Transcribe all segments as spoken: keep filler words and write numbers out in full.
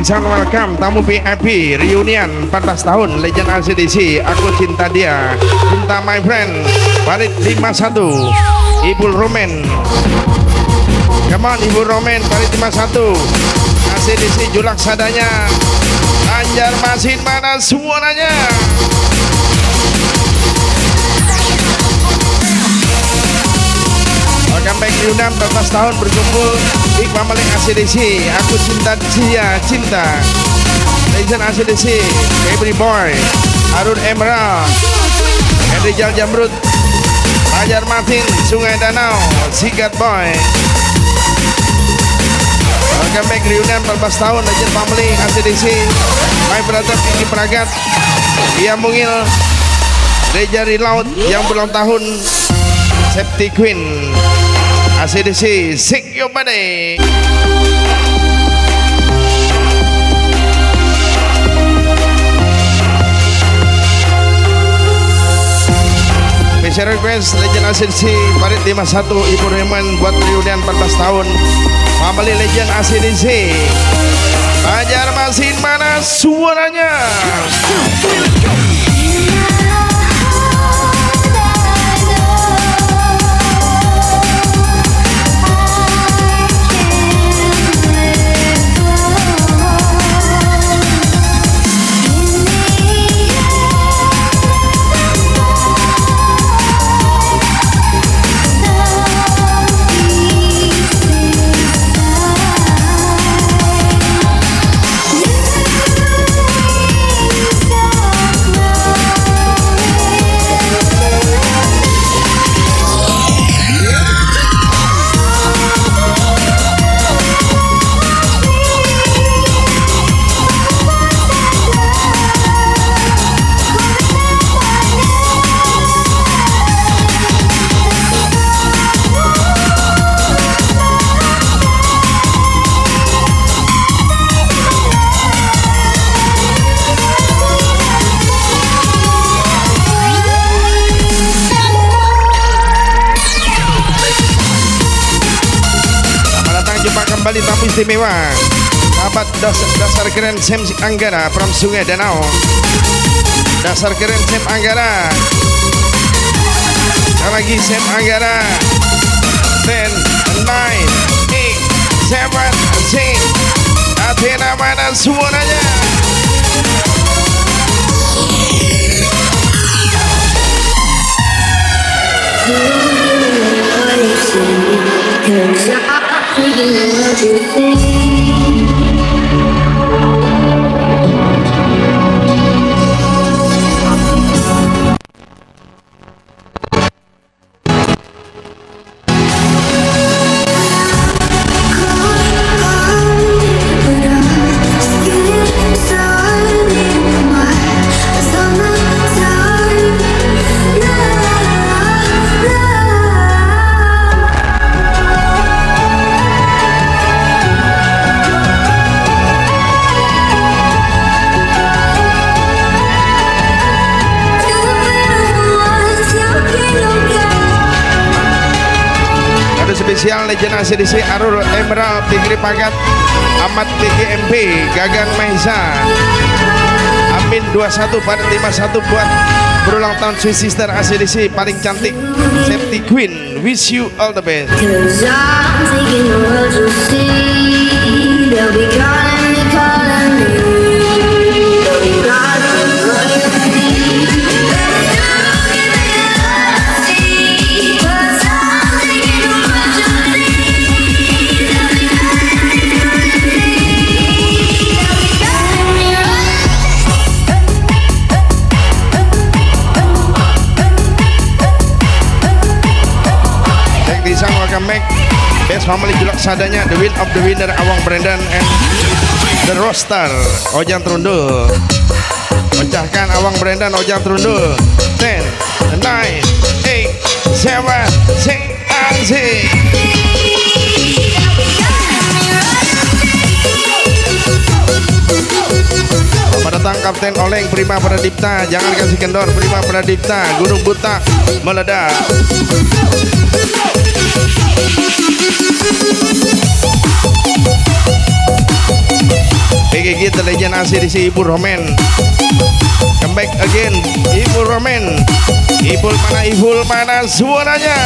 Please welcome tamu V I P reunion empat belas tahun Legend A C D C. Aku cinta dia, cinta my friend. Parit lima satu Ibu Romen. Come on Ibu Romen, parit lima satu A C D C Julak Sadanya. Banjarmasin mana suaranya? Welcome back reunion empat belas tahun berkumpul Big Family A C D C. Aku cinta dia, cinta Legend A C D C, Baby Boy, Harun Emerald, Henry Jal Jamrut, Banjarmasin, Sungai Danau, Sigat Boy. Welcome back reunion empat belas tahun Legend Family A C D C. My brother Kiki Pragat, Ia Mungil, Reja Rilaut yang berulang tahun, Septi Queen A C D C, Sick Your Body. Special request Legend A C D C Parit lima satu Ibu Reman buat reunion empat belas tahun Family Legend A C D C. Banjarmasin mana suaranya? Kembali tamu istimewa sahabat dasar, dasar keren Sam Anggara from Sungai Danau. Dasar keren Sam Anggara. Sekali lagi Sam Anggara. ten, nine, eight, seven, six. Athena mana suaranya? What you think? Spesial Legend A C D C Arul Emerald Tigri Pagat Ahmad T G M P Gagang Mahisa Amin dua puluh satu pada lima puluh satu buat berulang tahun Sweet Sister A C D C paling cantik Septi Queen. Wish you all the best. Best Family Julak Sadanya, The Win of the Winner Awang Brendan and The Roster Ojang Trundul. Pecahkan Awang Brendan Ojang Trundul. ten, nine, eight, seven, six, six. Selamat datang Kapten Oleng Prima Pradipta. Jangan kasih kendor Prima Pradipta. Gunung Butak meledak. P G G Generasi edisi Ibu Romen. Come back again, Ibu Romen. Ibu mana, Ibu mana suaranya?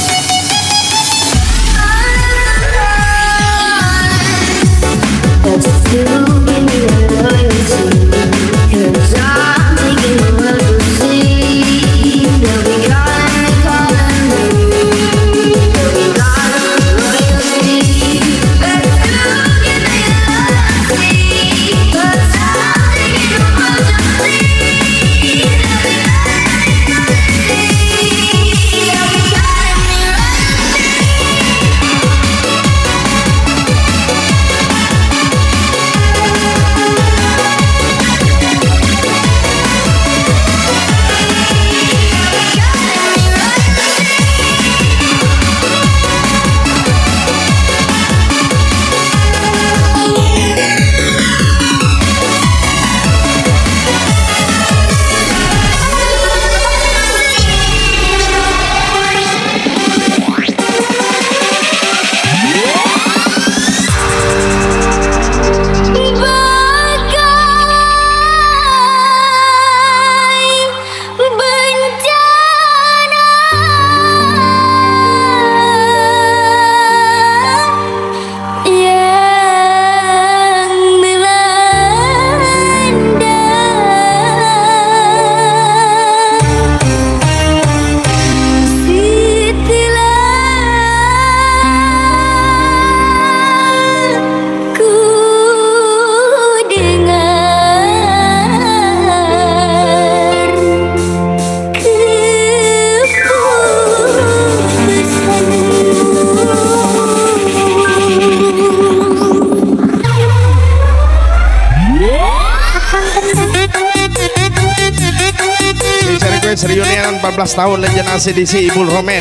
Reunian empat belas tahun Legend A C D C Ibu Romen,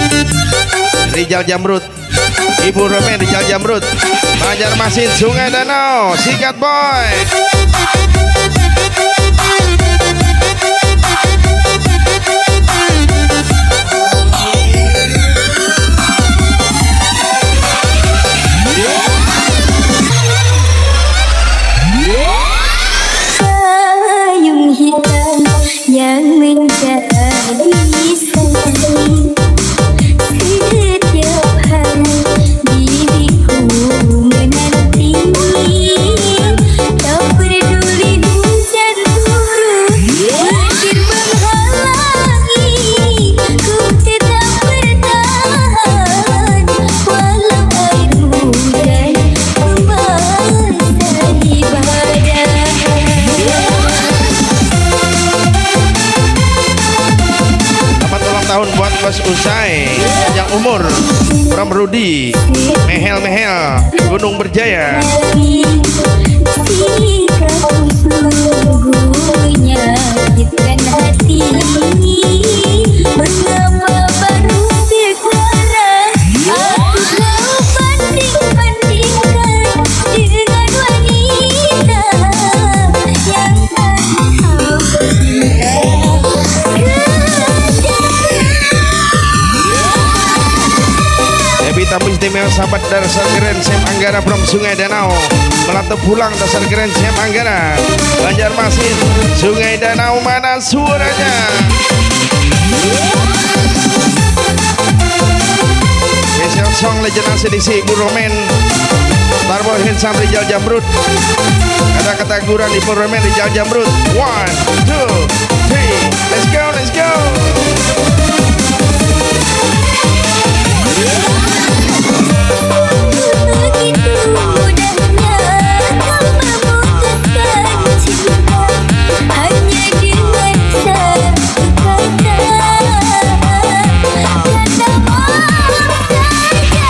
Rijal Jamrut. Ibu Romen, Rijal Jamrut, Banjarmasin, Sungai Danau, Sikat Boy. Payung hitam yang menjadi saksi setiap hari diriku menanti. Tak peduli hujan turun banjir menghalangi, ku tetap bertahan walau air hujan membasahi badan. Tahun buat bos usai yang umur Pram Rudi, Mehel Mehel, Gunung Berjaya. Sikapku sungguh menyakitkan hati, mengapa baru sekarang aku tahu banding-bandingkan dengan wanita yang kau cinta. Tamu istimewa sahabat Dasar Keren Sem Anggara from Sungai Danau, melantau pulang Dasar Keren Sem Anggara, Banjarmasin, Sungai Danau, mana suaranya? Special song Legend A C D C Ibu Romen, Starboy Handsome Rijal Jamrut. Ada kata guran Ibu Romen, Rijal Jamrut. One, two, three, let's go, let's go. Begitu mudahnya kau memutuskan cinta hanya dengan satu kata, kata maaf saja.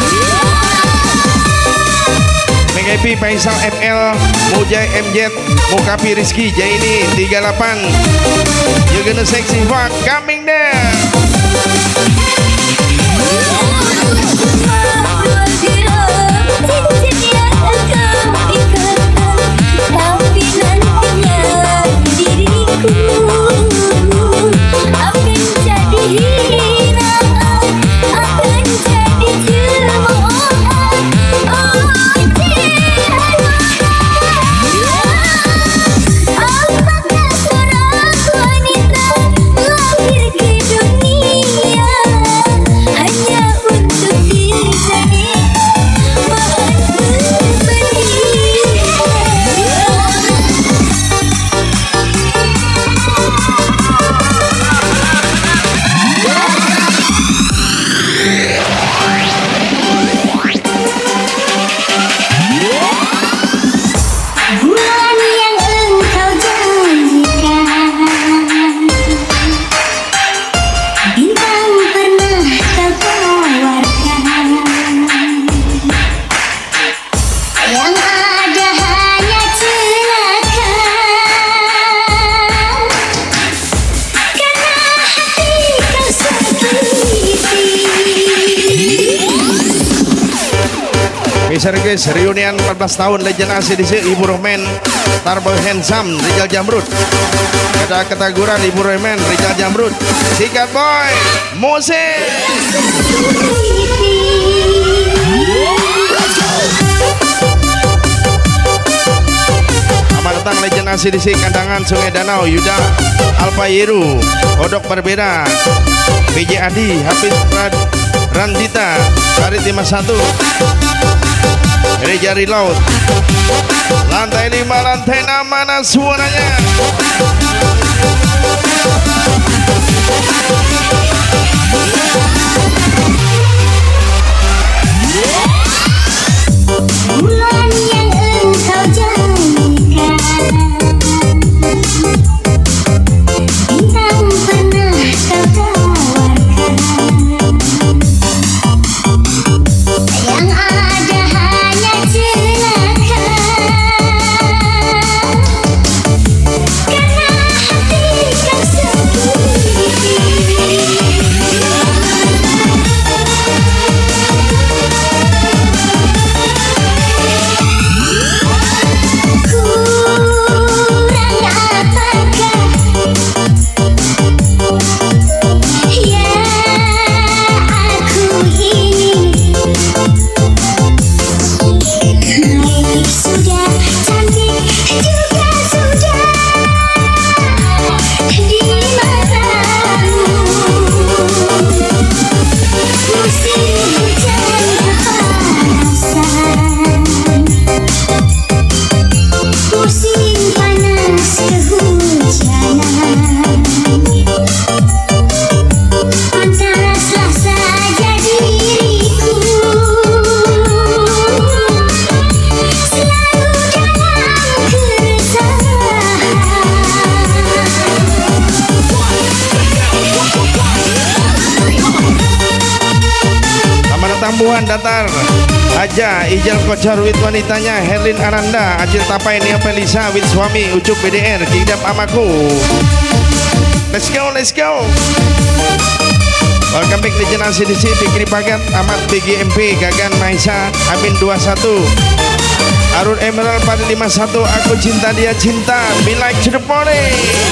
Mengepi Faisal M L, Mujai M Z, Mukapi Rizky Jaini tiga puluh delapan. You're gonna sexy fuck coming there. Tapi nantinya diriku akan jadi hinaan, akan jadi cemoohan. Oh, Special request reunian empat belas tahun Legend A C D C Ibu Rohman Turbo Handsome Rizal Jamrud. Ada ketaguran Ibu Rohman Rizal Jamrud. Sikat boy musik. Selamat datang Legend A C D C Kandangan Sungai Danau Yuda Alfa Yeru Odok Berbeda B J Adi Hafiz Prad Randita Farid lima satu Reja Reload lantai lima lantai enam mana suaranya. Bulan yang engkau janjikan, bintang pernah kau tawarkan, yang ada hanya celaka, karena hati kau sendiri. Tambuhan datar aja Ijal Kocar with wanitanya Herlin Ananda Acil Tapai Nia Pelisa with suami Ucup B D R Kingdom Amaku. Let's go, let's go. Welcome back Legend A C D C Fikri Pagat Ahmad B G M P Gagan Maisa Amin dua puluh satu Arun Emerald pada lima puluh satu Aku cinta dia cinta Be like to the party.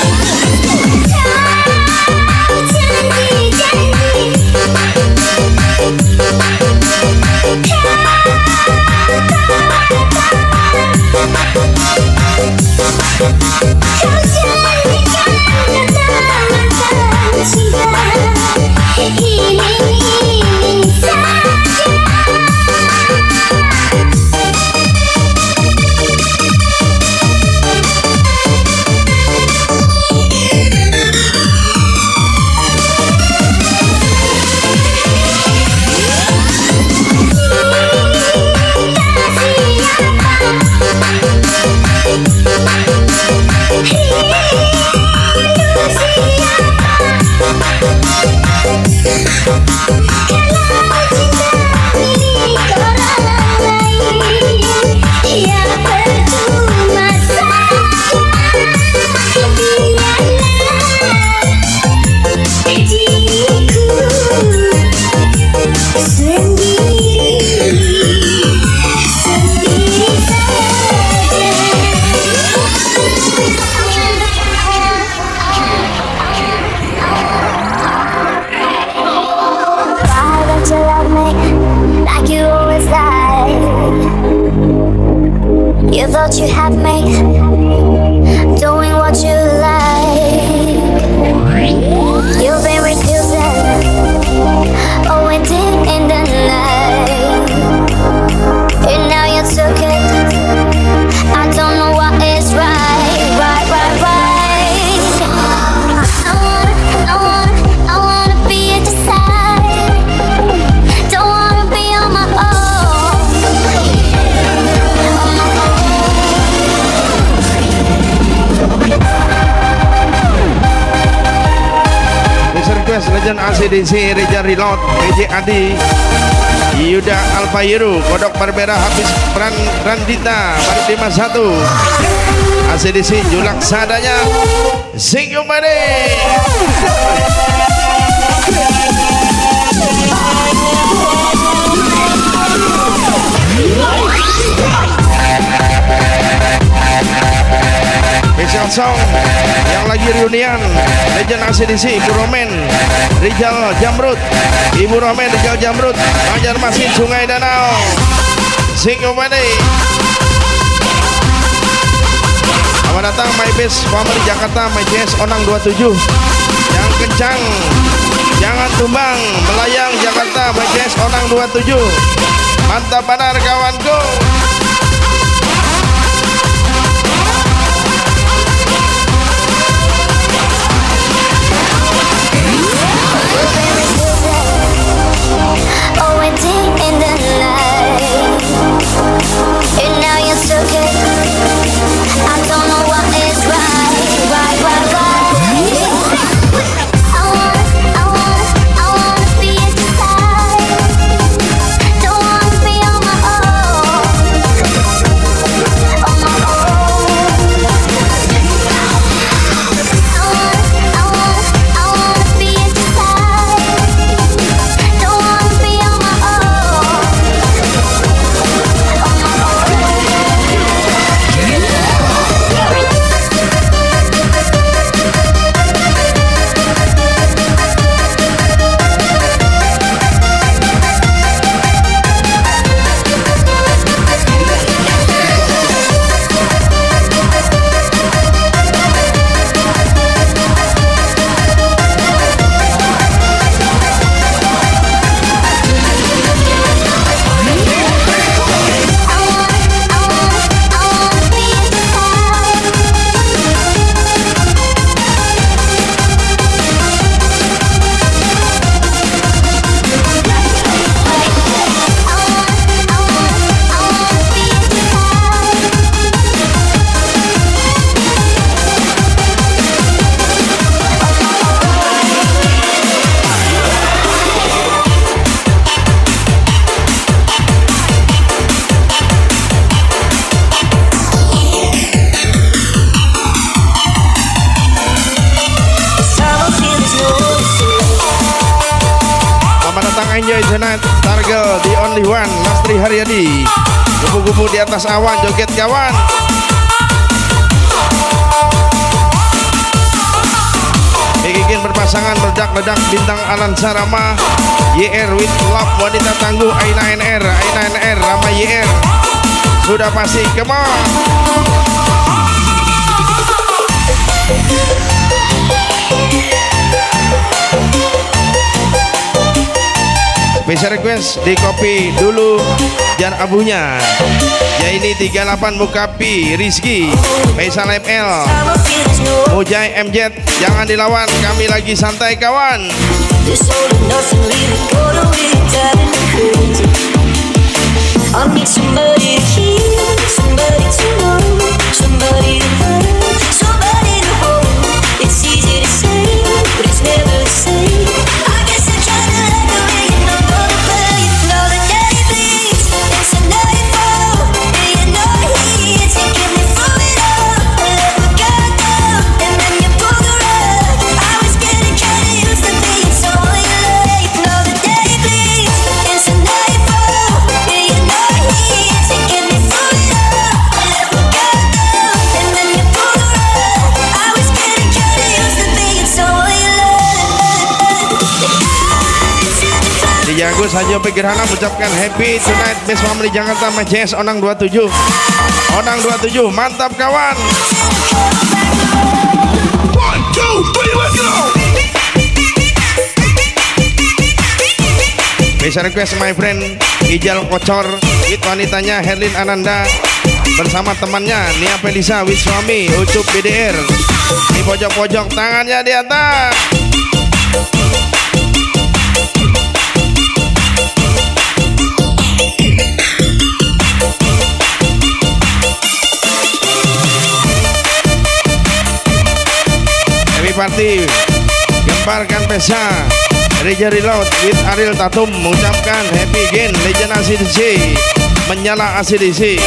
You thought you had me doing what you like. You've been refusing, oh, and deep in the night. And now you took it. I don't know what is right, right, right, right. I wanna, I wanna, I wanna be at your side. Don't wanna be on my own. Legend A C D C Reja Reload B J Adi Yuda Alfa Yeru Kodok Berbeda Habis Pran Randita Baru lima puluh satu A C D C Julak Sadanya Sing you buddy. kosong yang lagi reunian legend A C D C Ibu Romen Rijal Jamrut, Ibu Romen Rijal Jamrut, Banjarmasin Sungai Danau Singopade. Selamat datang My Best Family Jakarta, My Jazz Onang dua puluh tujuh. Yang kencang, jangan tumbang, melayang Jakarta, My Jazz Onang dua puluh tujuh. Mantap benar kawanku. Oh, we're deep in the night, and now you're stuck in. I don't know what is right, right, right, right. I wanna, I wanna, I wanna be at your side. Don't wanna be on my own, on my own. I wanna, I wanna, I wanna be at your side. Don't wanna be on my own, on my own. Enjoy tonight, Targel, the only one, Lastri Haryadi. Kupu-kupu di atas awan, joget kawan. Bikin berpasangan, berdak-ledak, bintang Alan Sarama, Y R with Love, wanita tangguh, Aina N R, Aina N R, Rama Y R. Sudah pasti, come on. Bisa request di kopi dulu dan abunya. Ya ini tiga puluh delapan Mukapi Rizky Faisal M L Mujai M Z. Jangan dilawan, kami lagi santai kawan. Agus Hajo Pegirhana mengucapkan happy tonight Best Family Jakarta My Jazz Onang dua puluh tujuh. Onang dua puluh tujuh, mantap kawan. One, two, three, let's go. Bisa request my friend Ijal Kocor with wanitanya Herlin Ananda bersama temannya Nia Felisa with suami Ucup B D R. Di pojok-pojok tangannya di atas. Party gemparkan pesa Reja Reload with Ariel Tatum mengucapkan happy again legend A C D C menyala A C D C.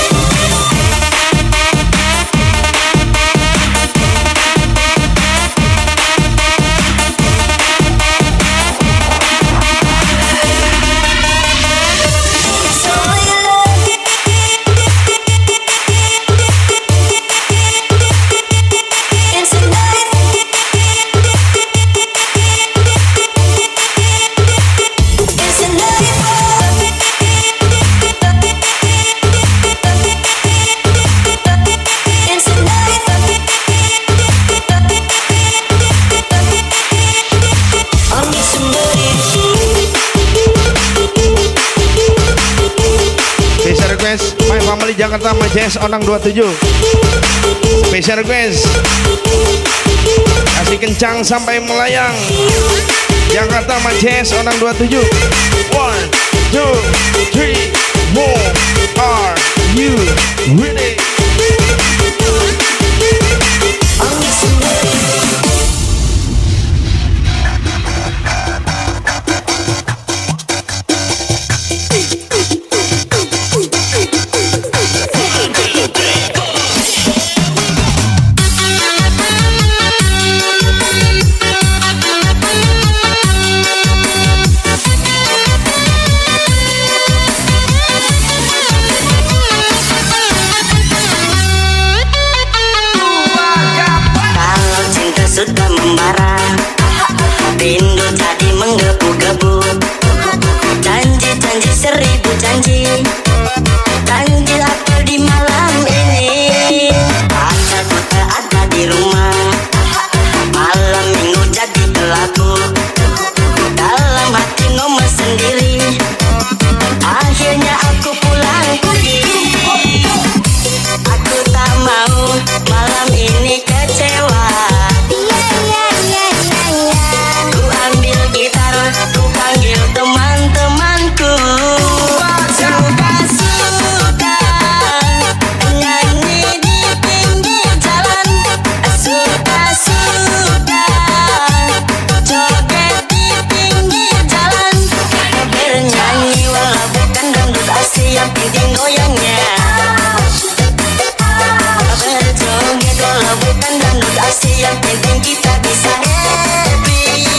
request My Family Jakarta My Jazz Onang dua puluh tujuh. Special request kasih kencang sampai melayang Jakarta My Jazz Onang dua puluh tujuh. One, two, three, four. Are you ready? Sudah membara, rindu jadi menggebu-gebu. Janji-janji seribu janji, janji apa di malam ini? Pacarku tak ada di rumah, malam minggu jadi pelaku. Dalam hati ngomong sendiri, akhirnya aku pulang pergi. Aku tak mau malam ini kecewa. Teman-temanku suka-suka nyanyi di pinggir jalan, suka-suka joget di pinggir jalan, bernyanyi walau bukan dangdut asli yang penting goyangnya, berjoget walau bukan dangdut asli yang penting kita bisa happy.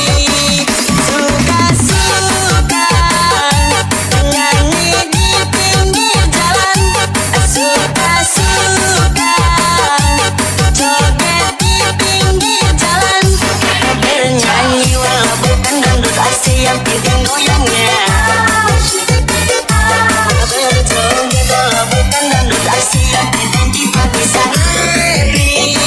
Yang penting goyangnya, berjoget walau bukan dangdut asli yang penting kita bisa happy.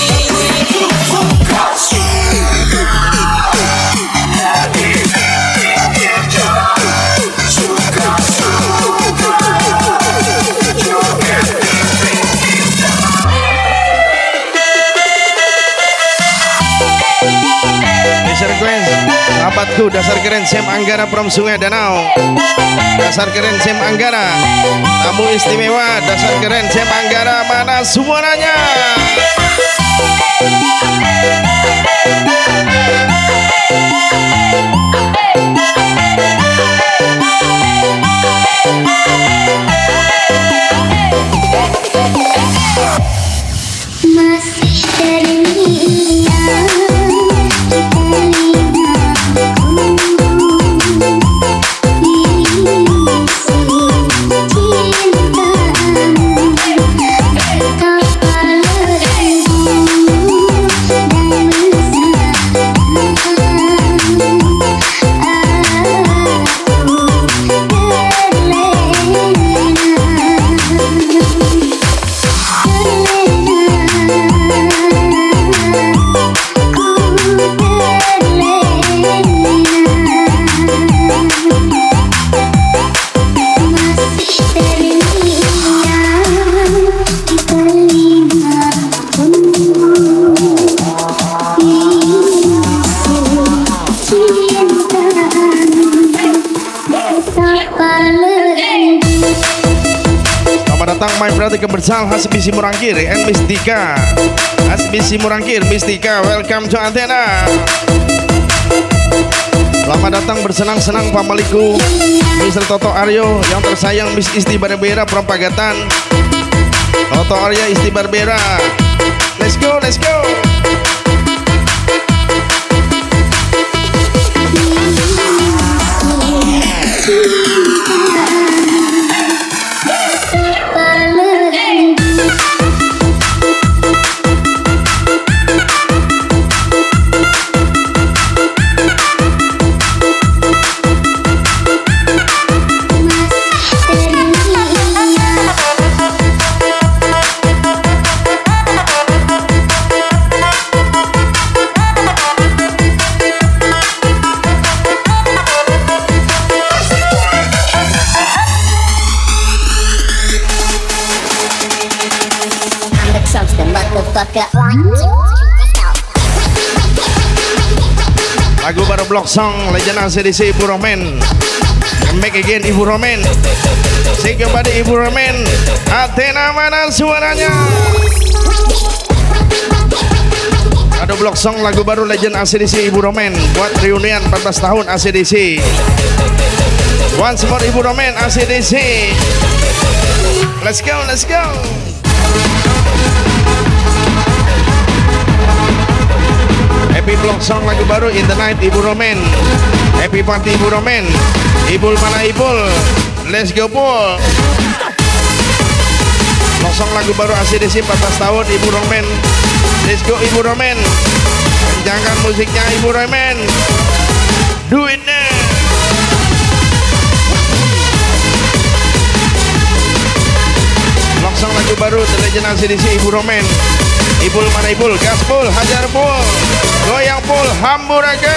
Sahabatku, dasar keren Sam Anggara from Sungai Danau. Dasar keren Sam Anggara. Tamu istimewa, dasar keren Sam Anggara. Mana semuanya? Masih terngiang datang my brother kebersal Hasbisi Murangkir and Mistika. Hasbisi Murangkir, Mistika, welcome to Antena. Selamat datang bersenang-senang familiku, Mister Toto Aryo yang tersayang, Miss Isti Barbera Propagatan, Toto Arya Isti Barbera. Let's go, let's go. fuck up. One, two, three, let's go. Lagu baru Blok Song Legend A C D C Ibu Romen. Come back again Ibu Romen. Say kepada Ibu Romen. Athena mana suaranya? Ada Blok Song lagu baru Legend A C D C Ibu Romen buat reunian empat belas tahun A C D C. Once more Ibu Romen A C D C. Let's go, let's go. Happy Blok Song lagu baru In the Night Ibu Romen. Happy Party Ibu Romen. Ibul mana Ibul? Let's go Pul. Blok Song lagu baru A C D C empat belas tahun Ibu Romen. Let's go Ibu Romen. Kencangkan musiknya Ibu Romen. Do it now. Blok Song lagu baru The Legend A C D C Ibu Romen. Ibul mana Ibul? Gaspul, hajar pul, goyang pul, hamburaga.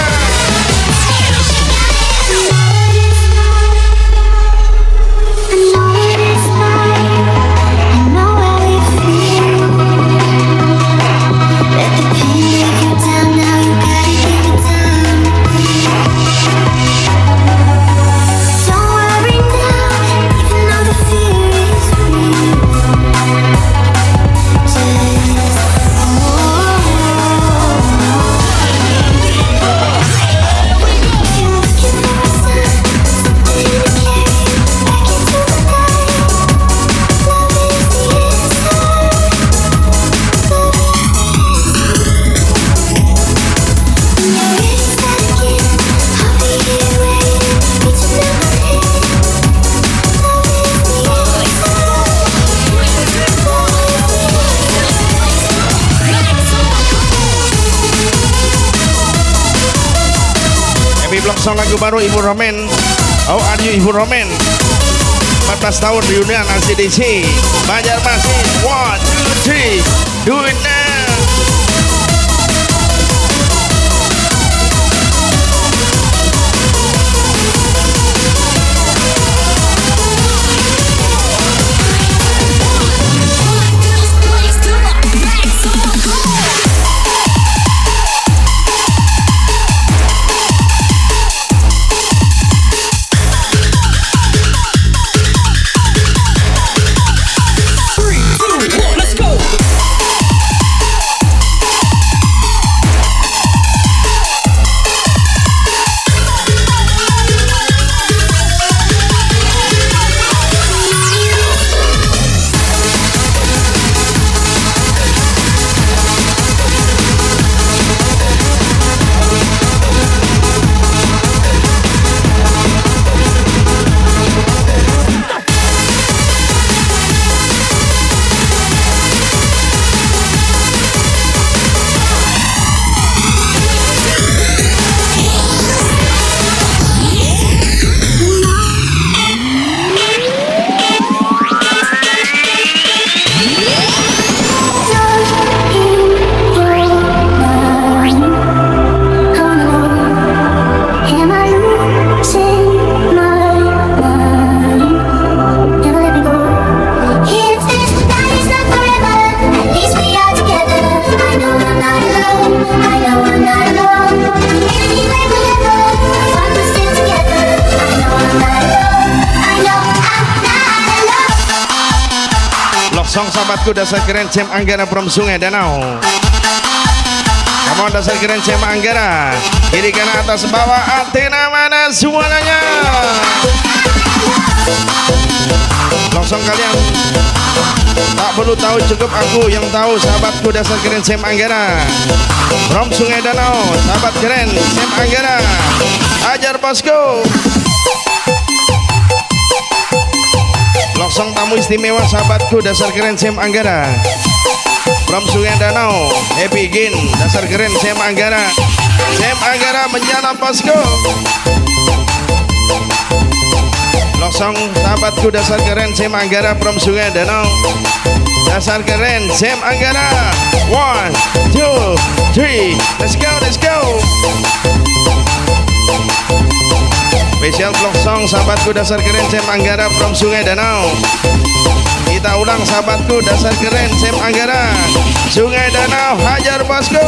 Blok Song lagu baru Ibu Romen. How are you Ibu Romen? empat belas tahun reunian A C D C Banjarmasin. One, two, three, do it now. Song sahabatku dasar keren Cem Anggara from Sungai Danau. Kamu dasar keren Cem Anggara. Kiri kanan atas bawah Athena mana suaranya? Langsung kalian tak perlu tahu, cukup aku yang tahu. Sahabatku dasar keren Cem Anggara from Sungai Danau. Sahabat keren Cem Anggara, ajar bosku. Loksong tamu istimewa sahabatku dasar keren Cem Anggara from Sungai Danau. Happy Gin dasar keren Cem Anggara. Cem Anggara menjalan bosku. Loksong sahabatku dasar keren Cem Anggara from Sungai Danau. Dasar keren Cem Anggara. One, two, three, let's go, let's go. Special vlog song sahabatku dasar keren Cem Anggara from Sungai Danau. Kita ulang sahabatku, dasar keren Sem Anggara, Sungai Danau, hajar bosku.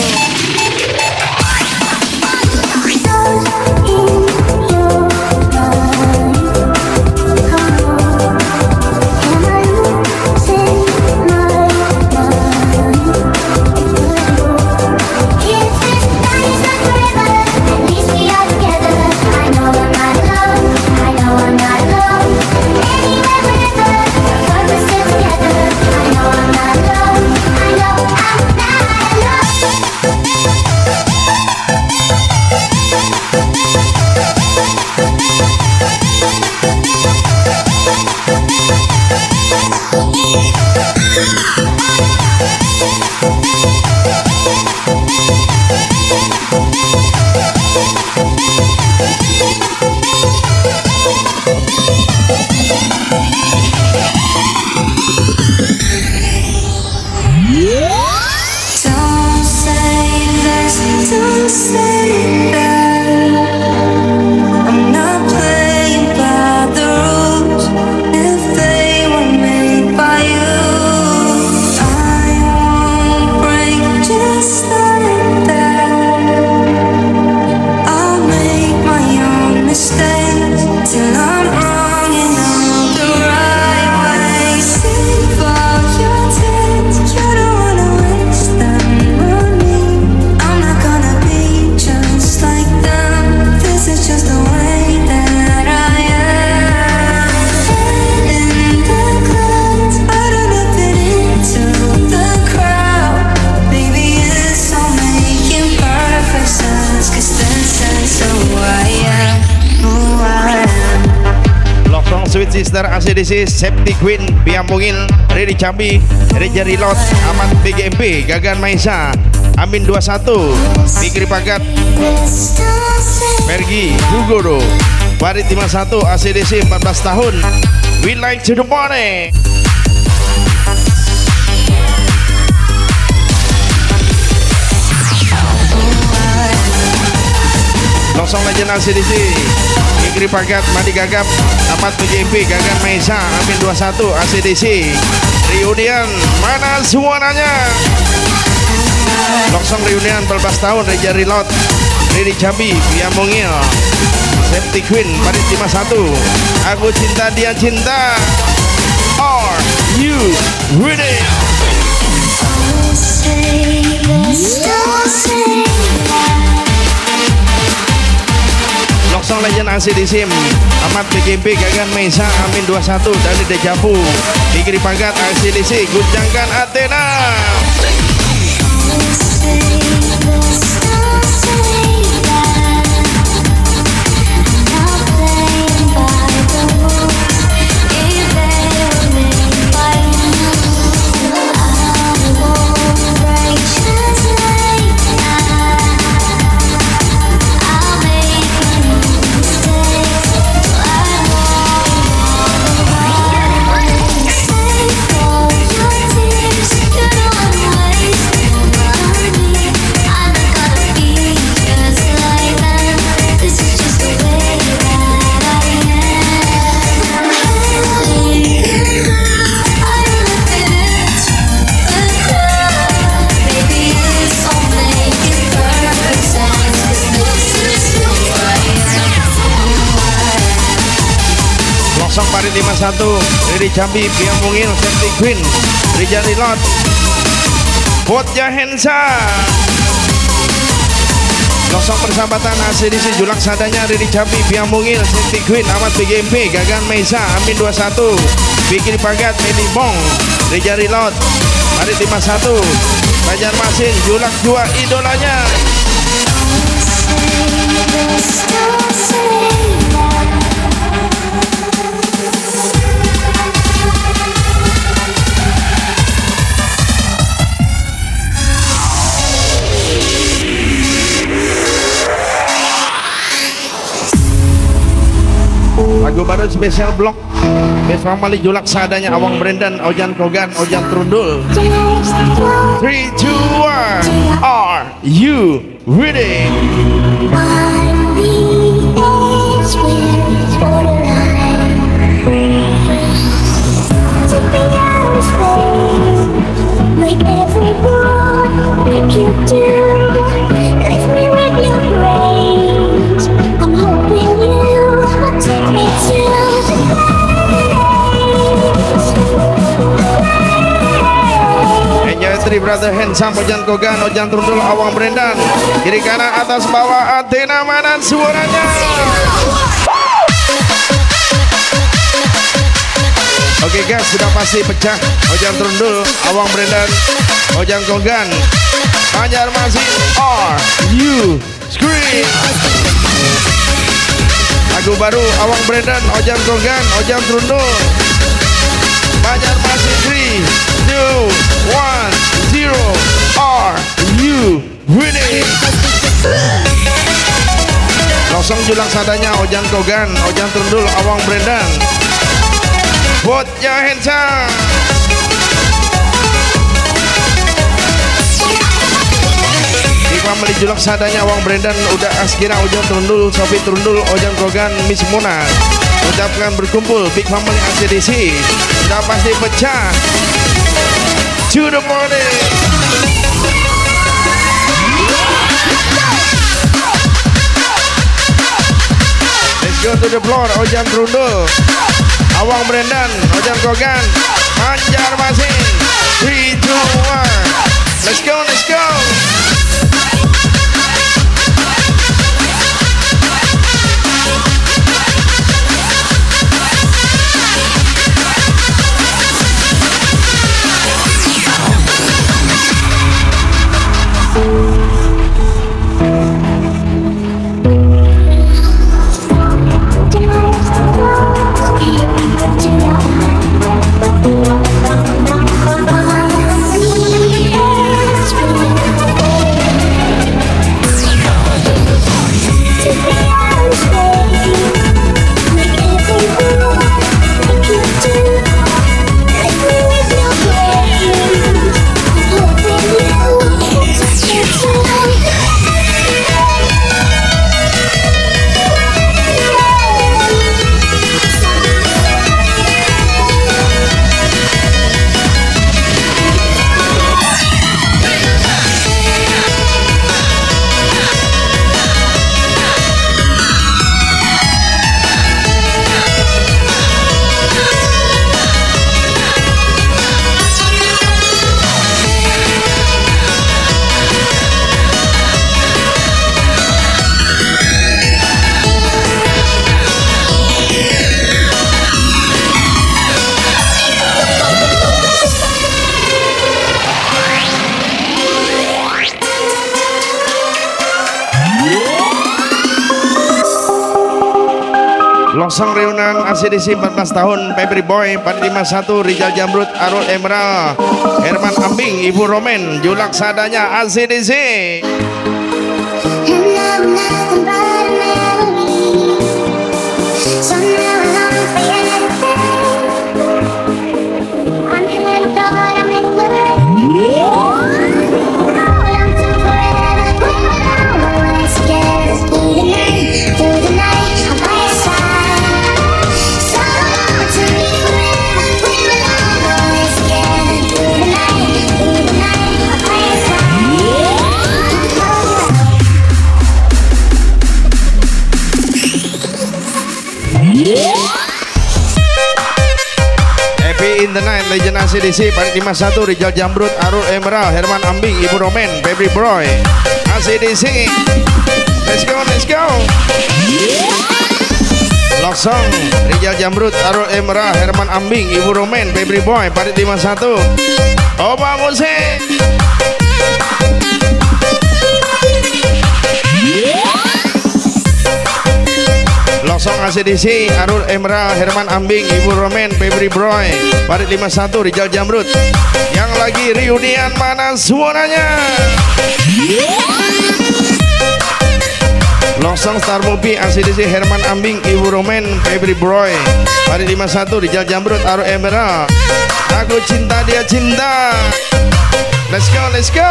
Sister A C D C, Septi Queen, Biambungil, Riri Cambi, Reja Rilot, Amat B G M P, Gagan Maisa, Amin dua puluh satu, Fikri Pagat, Pergi, Hugo, Farid lima puluh satu, A C D C empat belas tahun, We Like to the Party. Longsong Legend A C D C, Fikri Pagat, Madi Gagap, Amat B G M P, Gagan Maisa, Amin dua puluh satu, A C D C, Reunion, mana semuanya? Longsong Reunion empat belas tahun, Reja Rilot, Riri Cambi, Biambungil, Septi Queen, Farid lima puluh satu, Aku Cinta Dia Cinta. Are you ready? Longsong Legend A C D C, Amat B G M P, Gagan Maisa, Amin dua puluh satu, Dani Dejavu, Fikri Pagat, A C D C, Gunjangkan Athena. Farid lima puluh satu, Riri Cambi, Biambungil, Septi Queen, Reja Rilot, Botja Hensa. Longsong Persahabatan A C D C, Julak Sadanya, Riri Cambi, Biambungil, Septi Queen, Amat B G M P, Gagan Maisa, Amin dua puluh satu, Fikri Pagat, Medi Bong, Reja Rilot, Farid lima puluh satu, Banjarmasin, Julak dua idolanya. Lagu baru spesial blok Best Family, Julak Sadanya, Awang Brendan, Ojan Kogan, Ojan Trundul. three, two, one, are you ready? One, Three Brother Handsome, Ojan Kogan, Ojan Trundul, Awang Brendan. Kiri kanan atas bawah Athena, mana suaranya? Oke okay guys, sudah pasti pecah. Ojan Trundul, Awang Brendan, Ojan Kogan, Banjarmasin, are you scream? Lagu baru Awang Brendan, Ojan Kogan, Ojan Trundul, Banjarmasin. Three, two, one, zero. Are you ready? Kosong julang sadanya Ojan Kogan, Ojan Trundul, Awang Brendan. Put your hands up. Di family julak sadanya Awang Brendan, udah Askira, Ojan Trundul, Sofi Trundul, Ojan Kogan, Miss Muna. Ucapkan berkumpul Big Family A C D C. Udah pasti pecah. To the morning. Let's go to the floor. Ojan Trundul, Awang Brendan, Ojan Kogan, Banjarmasin. Three, two, one. Let's go, let's go. Longsong reunian A C D C empat belas tahun, Febri Boy, empat lima satu, Rijal Jamrut, Arul Emerald, Herman Ambing, Ibu Romen, julak sadanya A C D C. In the Night, Legend A C D C, empat lima satu, Rijal Jamrut, Arul Emerald, Herman Ambing, Ibu Romen, Febri Boy, A C D C. Let's go, let's go. Longsong Rijal Jamrut, Arul Emerald, Herman Ambing, Ibu Romen, Febri Boy, empat lima satu. Oba musik. Longsong A C D C, Arul Emerald, Herman Ambing, Ibu Romen, Febri Boy, Parit lima satu, Rijal Jamrut. Yang lagi reunian mana suaranya? Longsong Star Movie, A C D C, Herman Ambing, Ibu Romen, Febri Boy, Parit lima satu, Rijal Jamrut, Arul Emerald. Aku cinta dia cinta. Let's go, let's go.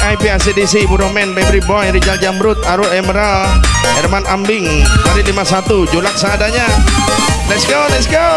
I P A C D C, Ibu Romen, Baby Boy, Rizal Jamrut, Arul Emerald, Herman Ambing, Mari lima satu, Julak seadanya. Let's go, let's go.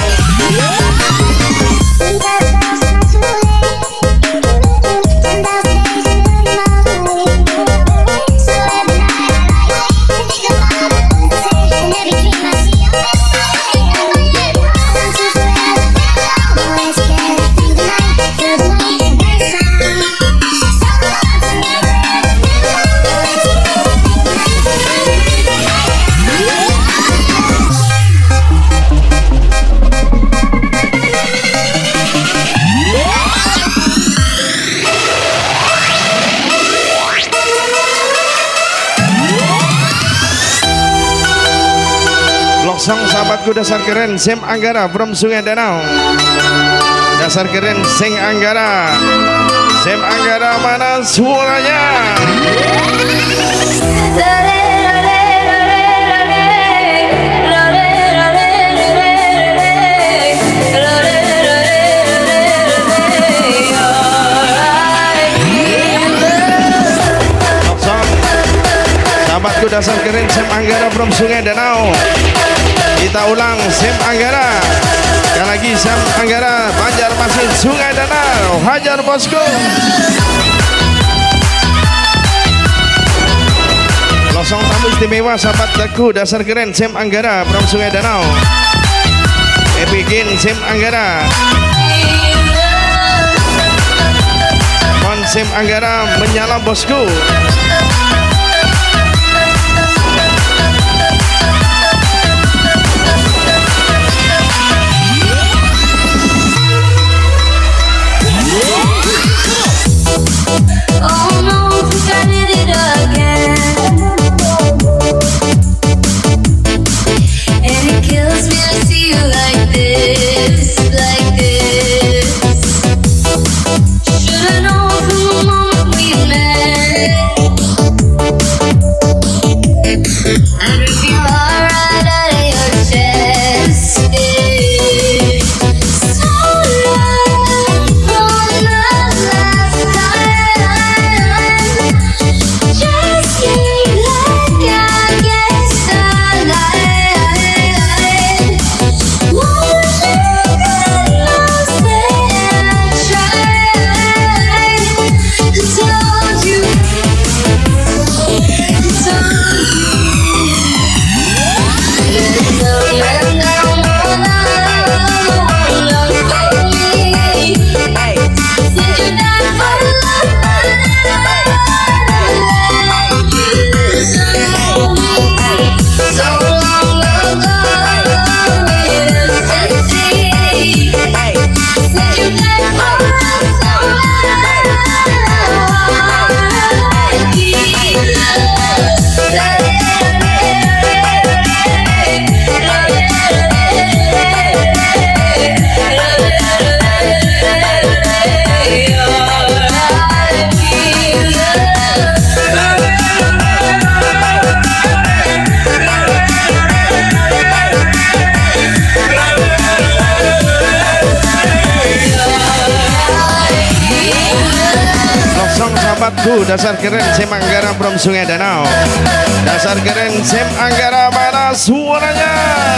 Song sahabatku dasar keren Sem Anggara from Sungai Danau. Dasar keren Seng Anggara. Sem Anggara mana suaranya? Song sahabatku dasar keren Sem Anggara from Sungai Danau. Kita ulang Sem Anggara. Sekali lagi Sem Anggara, Banjarmasin, Sungai Danau. Hajar bosku. Losong tamu istimewa sahabat daku dasar keren Sem Anggara from Sungai Danau. Epikin Sem Anggara. Mon Sem Anggara menyala bosku. Oh no, I did it again. And it kills me to see you like this, like this. Should've known from the moment we met. I'd rip your heart right out of your chest. So long from the last time. Just can't let I guess I lied. Won't you get lost and I tried. I told you, I told you. Sahabatku dasar keren Sem Anggara from Sungai Danau. Dasar keren Sem Anggara mana suaranya?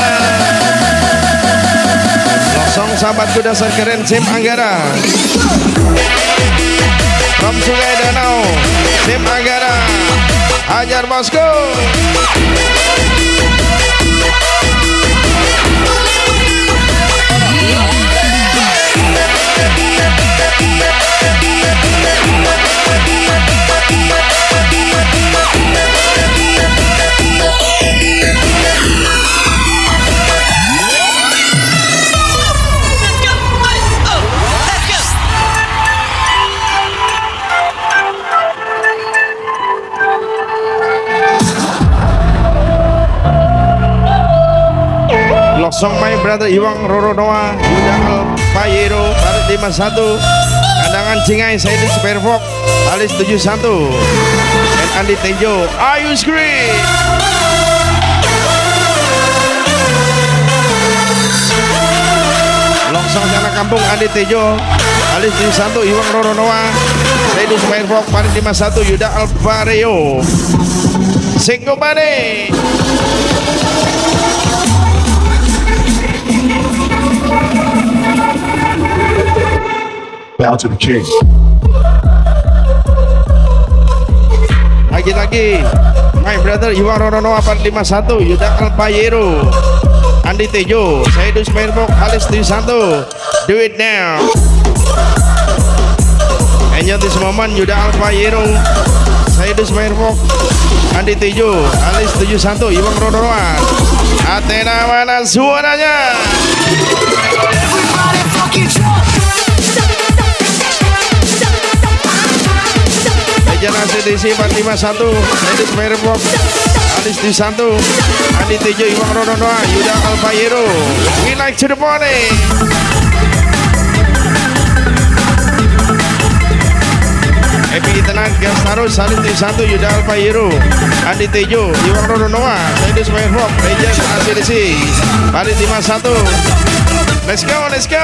Kosong sahabatku dasar keren Sem Anggara from Sungai Danau. Sem Anggara, hajar bosku. Song my brother Iwang Roronoa, Yudang Payero, Barat lima satu, Kandangan Cingai, Saidi Supervok, Alis tujuh satu, dan Andi Tejo, Ayu Screen. Longsong Jana Kampung, Andi Tejo, Halis tujuh satu Iwang Roronoa, Redus Mairfok Parit lima satu Yuda Alvareo Singgo Bade. Bow to the king. Lagi-lagi my brother Iwang Roronoa Parit lima satu Yuda Alvareo Andi Tejo Saidus Mairfok Halis tujuh satu. Do it now. Enjoy this moment. Yuda Alvareo Saidus Mairfok Andi Tejo Halis tujuh satu Iwang Roronoa. Athena mana suaranya? Legend A C D C empat lima satu Saidus Mairfok Halis tujuh satu Andi Tejo Iwang Roronoa Yuda Alvareo. We like to the party. Happy Tenang Gas Taruh Salis tujuh satu Yuda Alvareo Andi Tejo Iwang Roronoa Saidus Mairfok Legend A C D C Parit lima satu. Let's go, let's go.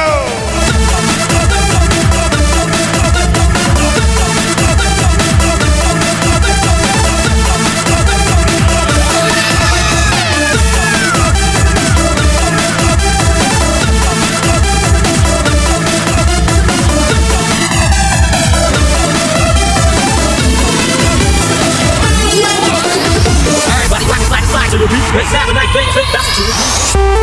To the beat, let's have a night, baby, that's what you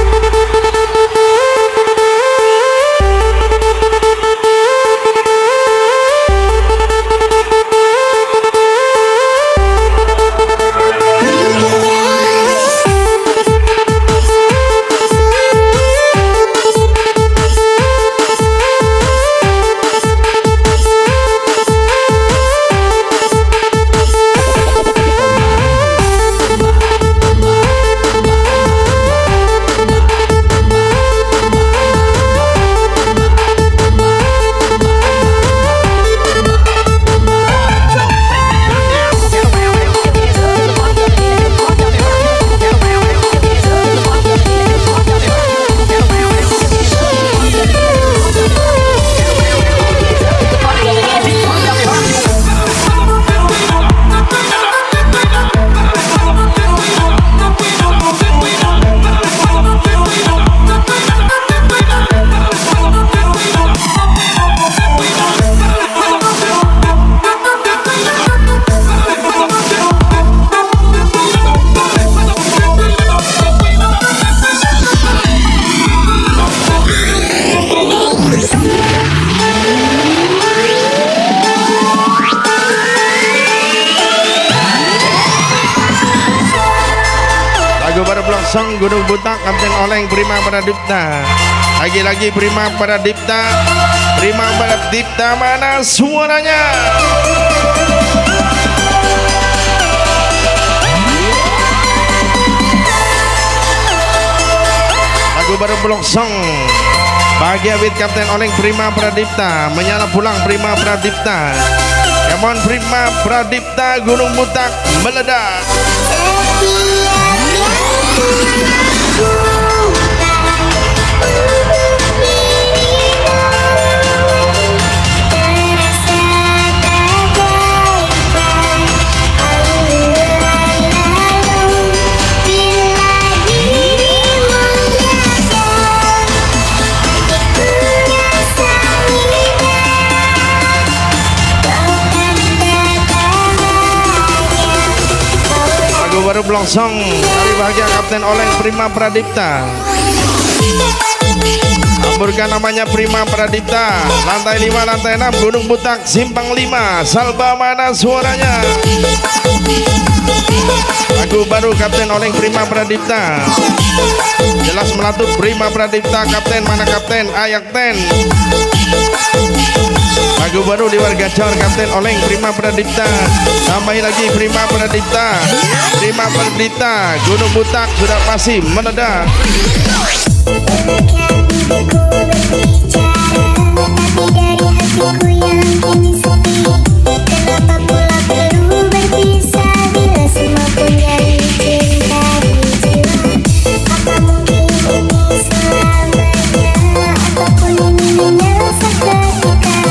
Sang Gunung Butak Kapten Oleng Prima Pradipta. Lagi-lagi Prima Pradipta. Prima Pradipta mana suaranya? Lagu baru Blok Song Bahagia with Kapten Oleng Prima Pradipta. Menyala pulang Prima Pradipta. Come on Prima Pradipta. Gunung Butak meledak. Baru Blongsong dari bahagia Kapten Oleng Prima Pradipta. Hamburkan namanya Prima Pradipta. Lantai lima, lantai enam, Gunung Butak, Simpang lima. Salba mana suaranya? Lagu baru Kapten Oleng Prima Pradipta. Jelas melatut Prima Pradipta. Kapten mana Kapten? Ayak ten. Lagu baru di warga Cor Kapten Oleng Prima Pradipta. Tambahin lagi Prima Pradipta. Prima Pradipta. Gunung Butak sudah pasti meledak. Apa mungkin ini selamanya? Ataupun ini hanya seketika?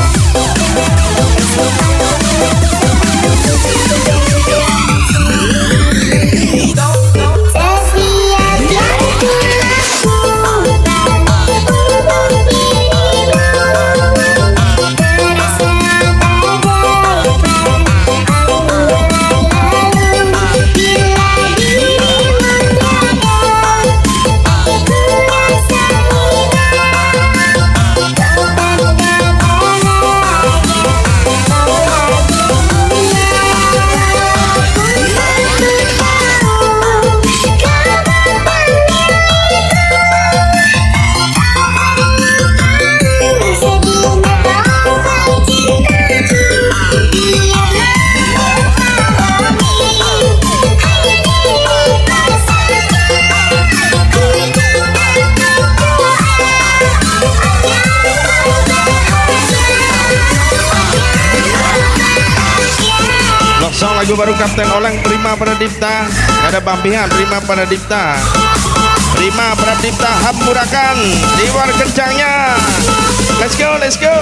Loksong lagu baru Kapten Oleng Prima Pradipta. Ada Bambihan Prima Pradipta. Prima Pradipta hamburakan di luar kencangnya. Let's go, let's go.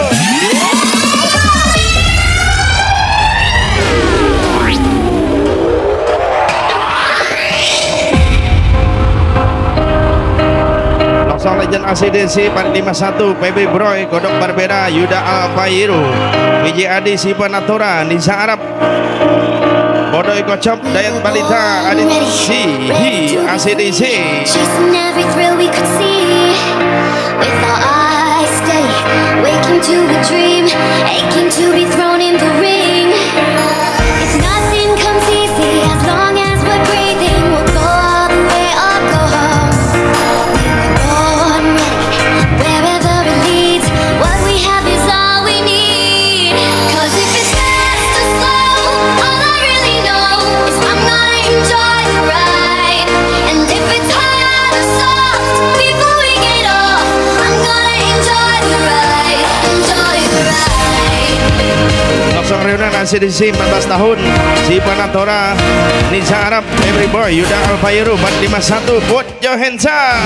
Loksong Legend A C D C empat lima satu P B Broy Kodok Barbera Yuda Alpairu B J Adi Sipanatura Nisa Arab Bodoy Kocop Dayat Balita Adit C Hi A C D C. Chasing every thrill we could see with our eyes steady, waking to a dream, aching to be thrown in the ring. If nothing comes easy, as long as we're breathing, we'll go all the way or go home. We were born ready, wherever it leads. What we have is all we need. 'Cause if it's fast or slow, all I really know is I'm gonna enjoy the ride. And if it's hard or soft, before we get off, I'm gonna enjoy the ride, enjoy the ride. Loksong reunian A C D C empat belas tahun Sipanatora Nisa Arab Every Boy Yuda Alpairu empat lima satu Put your hands up.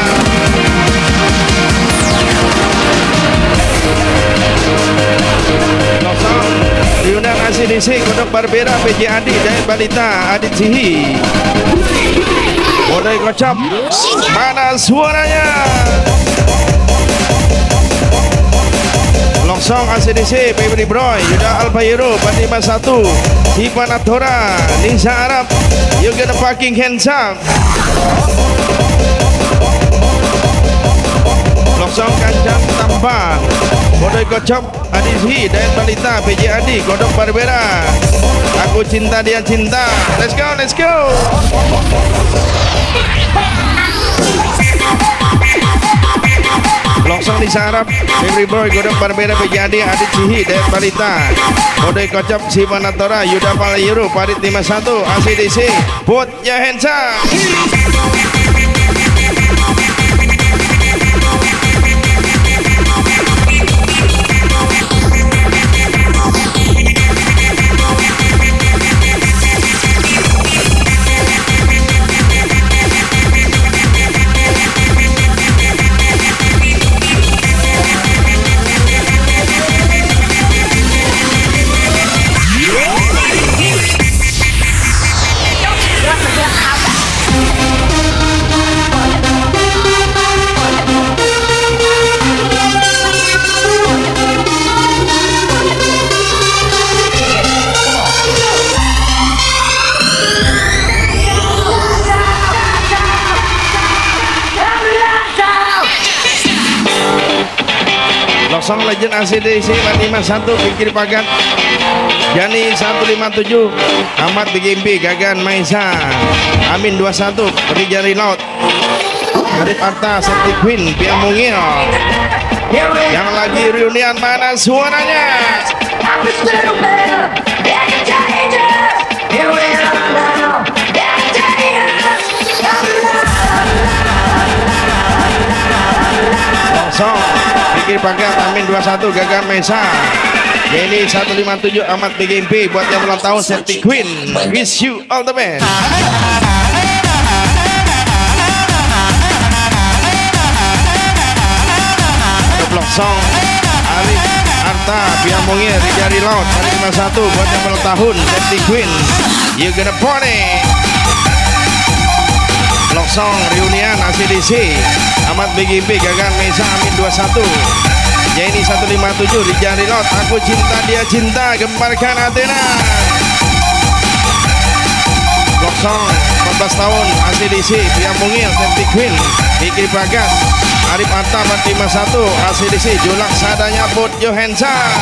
Loksong reunian A C D C Kodok Barbera B J Adi Dayat Balita Adit Sihi Bodoy Kocap. Mana suaranya? Loksong A C D C Pebri Broy Yuda Alpairu empat lima satu Sipanatora Nisa Arab. You get the fucking hands up. Loksong Kancang Tampang Bodoy Kocop Adisi Dayat Balita B J Adi Kodok Barbera Aku Cinta Dia Cinta. Let's go, let's go. Loksong Nisa Arab Every Boy Kodok Barbera B J Adi Adit Sihi Dayat Balita Bodoy Kocop Sipanatora Yuda Alpairu Parit lima satu A C D C. Put your hands up. Loksong Legend A C D C empat lima satu Pikir Pagat Jani seratus lima puluh tujuh Ahmad B G M P Gagan Maisa Amin dua puluh satu Rijari Laut Arif Arta Septi Queen Pia Mungil. Yang lagi reunian mana suaranya? Loksong Pikir Pagat Amin dua puluh satu Gagan Maisa Jenny seratus lima puluh tujuh Ahmad B G M P buat yang ulang tahun Septi Queen. Wish you all the best. Loksong Arif Arta Pia Mungil Rijari Laut Hari lima puluh satu buat yang ulang tahun Septi Queen. You gonna party. Loksong reunian A C D C Ahmad B G M P Gagan Maisa Amin dua puluh satu Jenny seratus lima puluh tujuh Rijari Laut Aku Cinta Dia Cinta Gemparkan Athena. Loksong empat belas tahun A C D C Pia Mungil Septi Queen Pikir Pagat Arif Arta empat lima satu A C D C Julak Sadanya Put your hands up.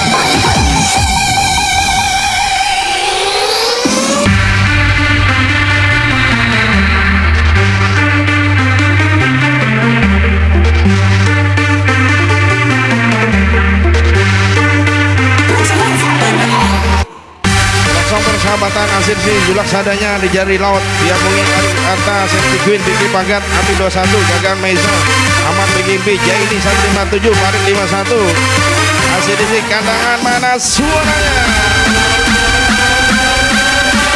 Persahabatan Asir Si Julak Sadanya Rijari Laut Pia Mungil Arif Arta Septi Queen Pikir Pagat Api dua puluh satu Gagan Maisa Ahmad B G M P Jaini seratus lima puluh tujuh Farid lima puluh satu A C D C Kandangan mana suaranya?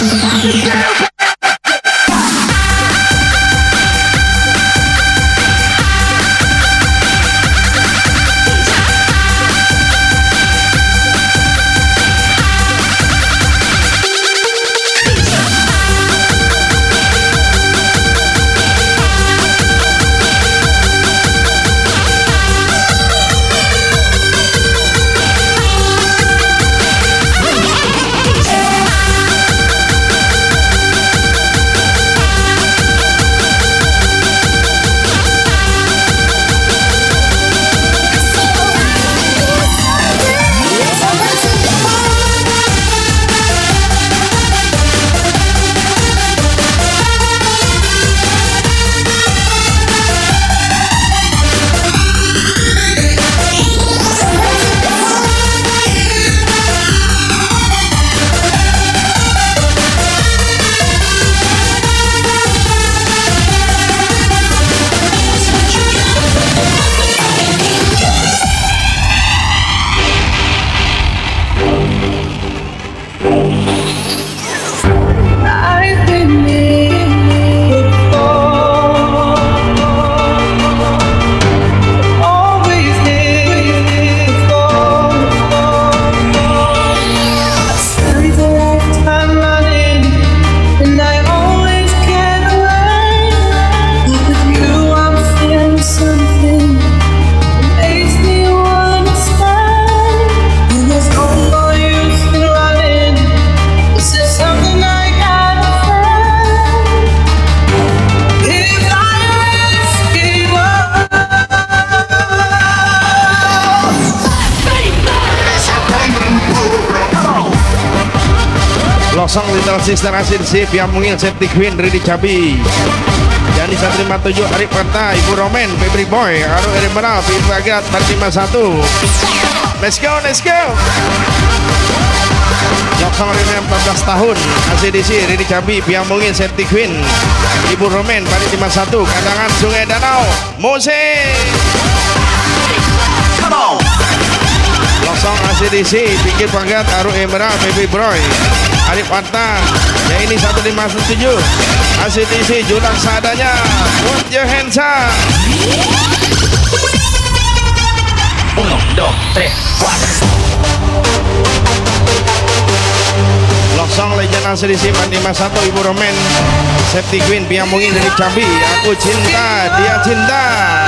Losong Little Sister Asin Sip yang mungil Safety Queen Ready Cabi Yani seratus lima puluh tujuh Arif Parta Ibu Romen Febri Boy Aru Emerald Ibu Agat empat lima satu. Let's go, let's go. Losong Reunian empat belas tahun A C D C Ready Cabi yang mungil Safety Queen Ibu Romen empat lima satu. Kandangan Sungai Danau musik. Come on. Losong A C D C Pikir Pagat Aru Emerald Baby Boy Arif Parta ya ini seratus lima puluh tujuh A C D C Julang seadanya. Put your hands up. Uno, dos, tres, cuatro. Losong Legend A C D C empat lima satu Ibu Romen Safety Queen Piang Mungin dari Cambi. Aku cinta dia cinta.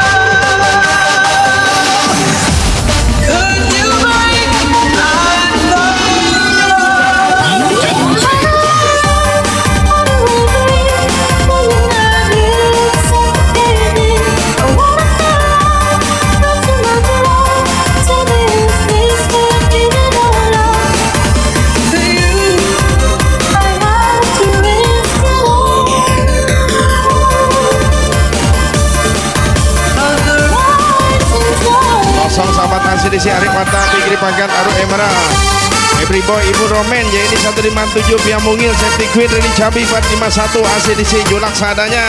Sahabat A C D C Arif Parta Fikri Pagat Aru Emerald Every Boy Ibu Romen ya ini seratus lima puluh tujuh Piang Mungil Safety Queen Ready Cabi empat lima satu A C D C Julak seadanya.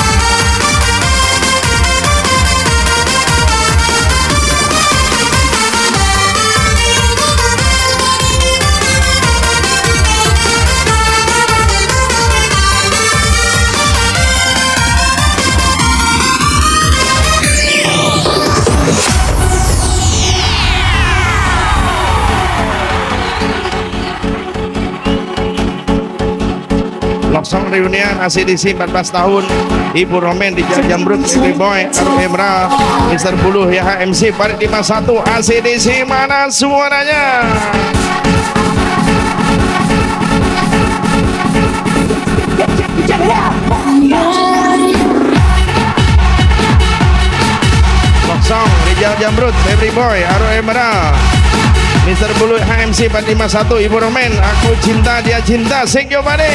Losong Reunian A C D C empat belas tahun Ibu Romen di Jambrut Baby Boy Aru Emerald Mister Buluh ya H M C Parit lima satu A C D C mana suaranya. Losong Rijal Jambrut Baby Boy Aru Emerald Mister Bulu H M C empat lima satu Ibu Romen Aku cinta dia cinta Sing yo pade.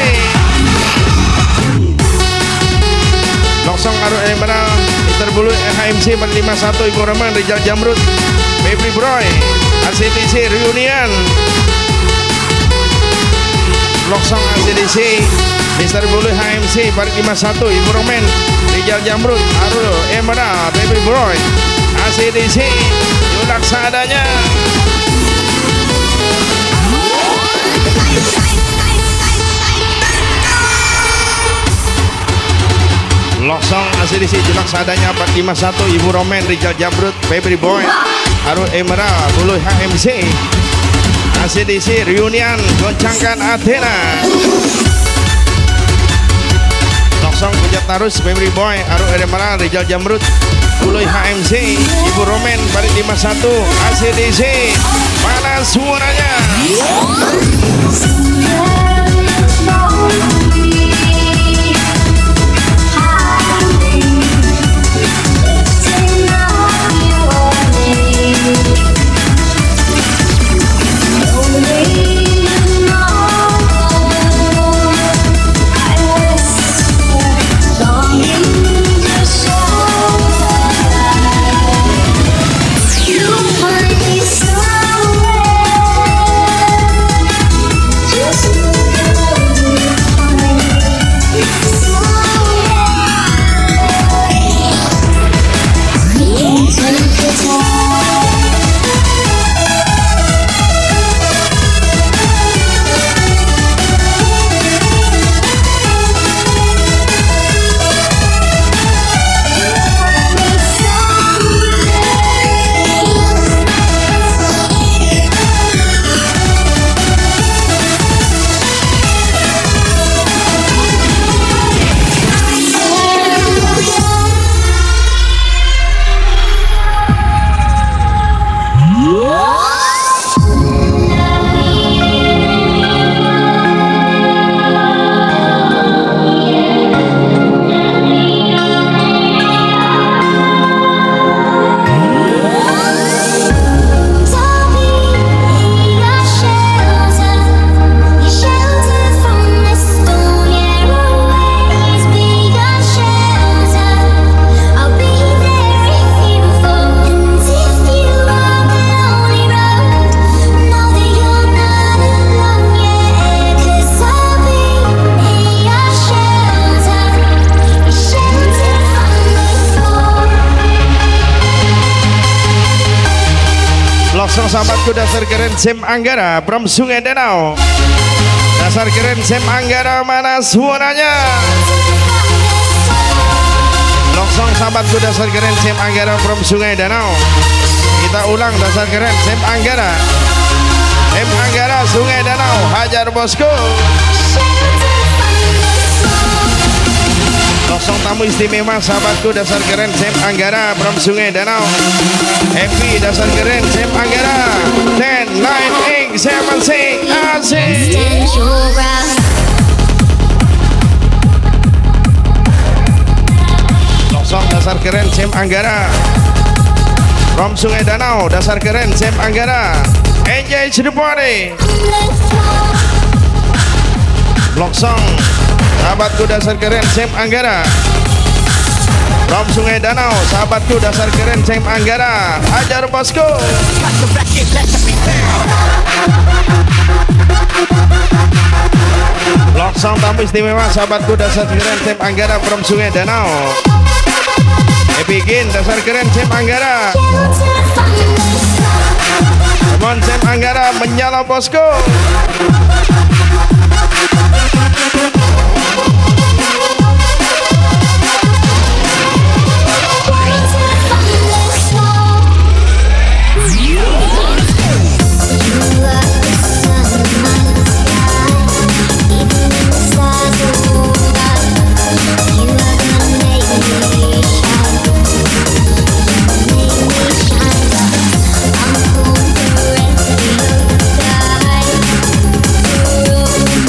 Losong Aru Emerald Mister Bulu H M C empat lima satu Ibu Romen Rijal Jamrut Baby Boy A C D C Reunion. Losong A C D C Mister Bulu H M C empat lima satu Ibu Romen Rijal Jamrut Aru Emerald Baby Boy A C D C Julak seadanya. Loksong A C D C Julak Sadanya empat lima satu, Ibu Romen, Rijal Jamrut, Febri Boy, Arul Emerald, Buluy H M C. A C D C Reunion goncangkan Athena. Loksong Pujat Tarus, Febri Boy, Arul Emerald, Rijal Jamrut, Buluy H M C, Ibu Romen, Barit lima satu, A C D C. Mana suaranya? Sahabatku dasar keren Sem Anggara from Sungai Danau. Dasar keren Sem Anggara, mana suaranya? Loksong sahabatku dasar keren Sem Anggara from Sungai Danau. Kita ulang dasar keren Sem Anggara. Sem Anggara Sungai Danau, hajar bosku. Loksong tamu istimewa sahabatku dasar keren Sem Anggara from Sungai Danau. Happy dasar keren Sem Anggara. ten, nine, eight, seven, six, asik. Loksong dasar keren Sem Anggara from Sungai Danau. Dasar keren Sem Anggara. Enjoy the party. Loksong sahabatku dasar keren Sem Anggara from Sungai Danau. Sahabatku dasar keren Sem Anggara, ajar bosku. Loksong tamu istimewa sahabatku dasar keren Sem Anggara from Sungai Danau. Begin dasar keren Sem Anggara. Come on Sem Anggara, menyala bosku. I'm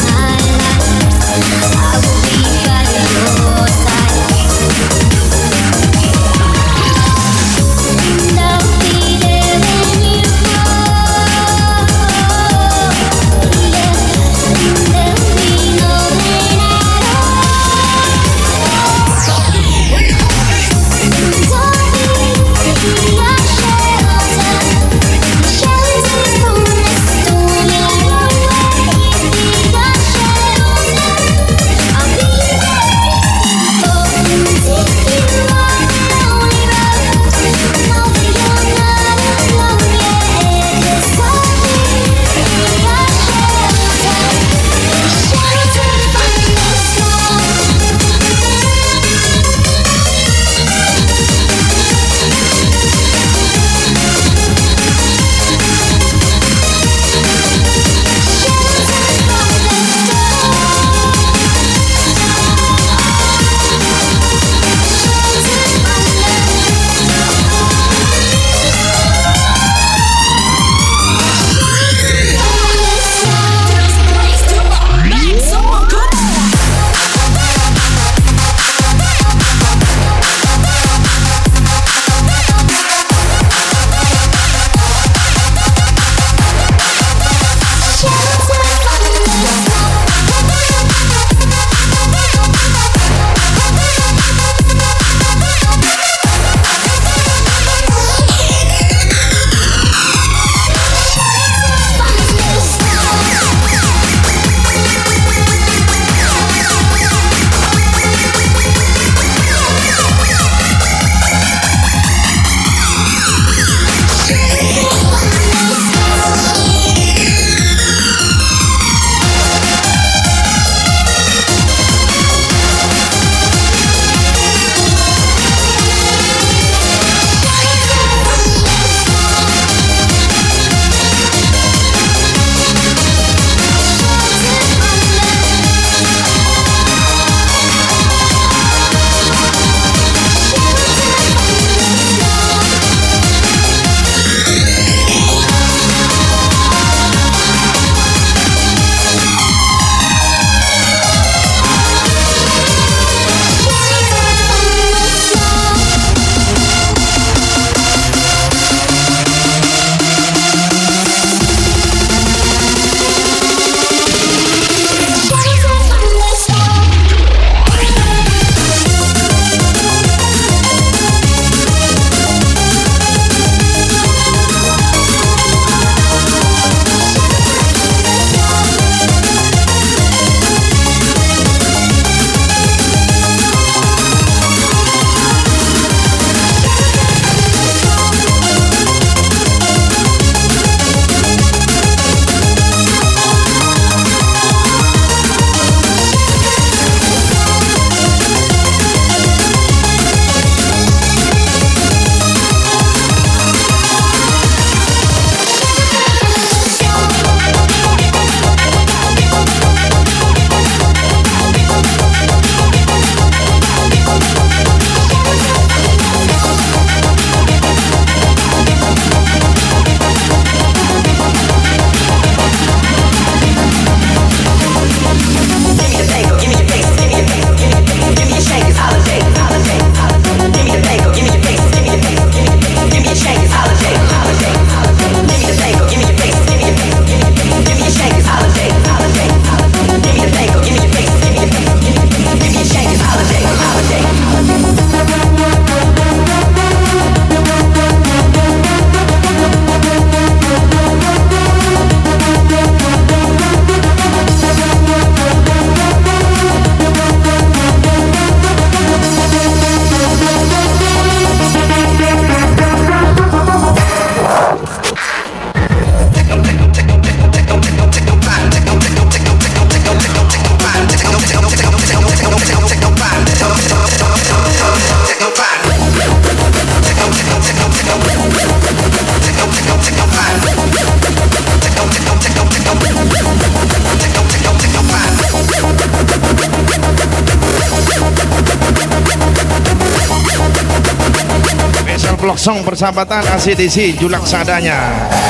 Blok Song Persahabatan A C D C Julak Sadanya.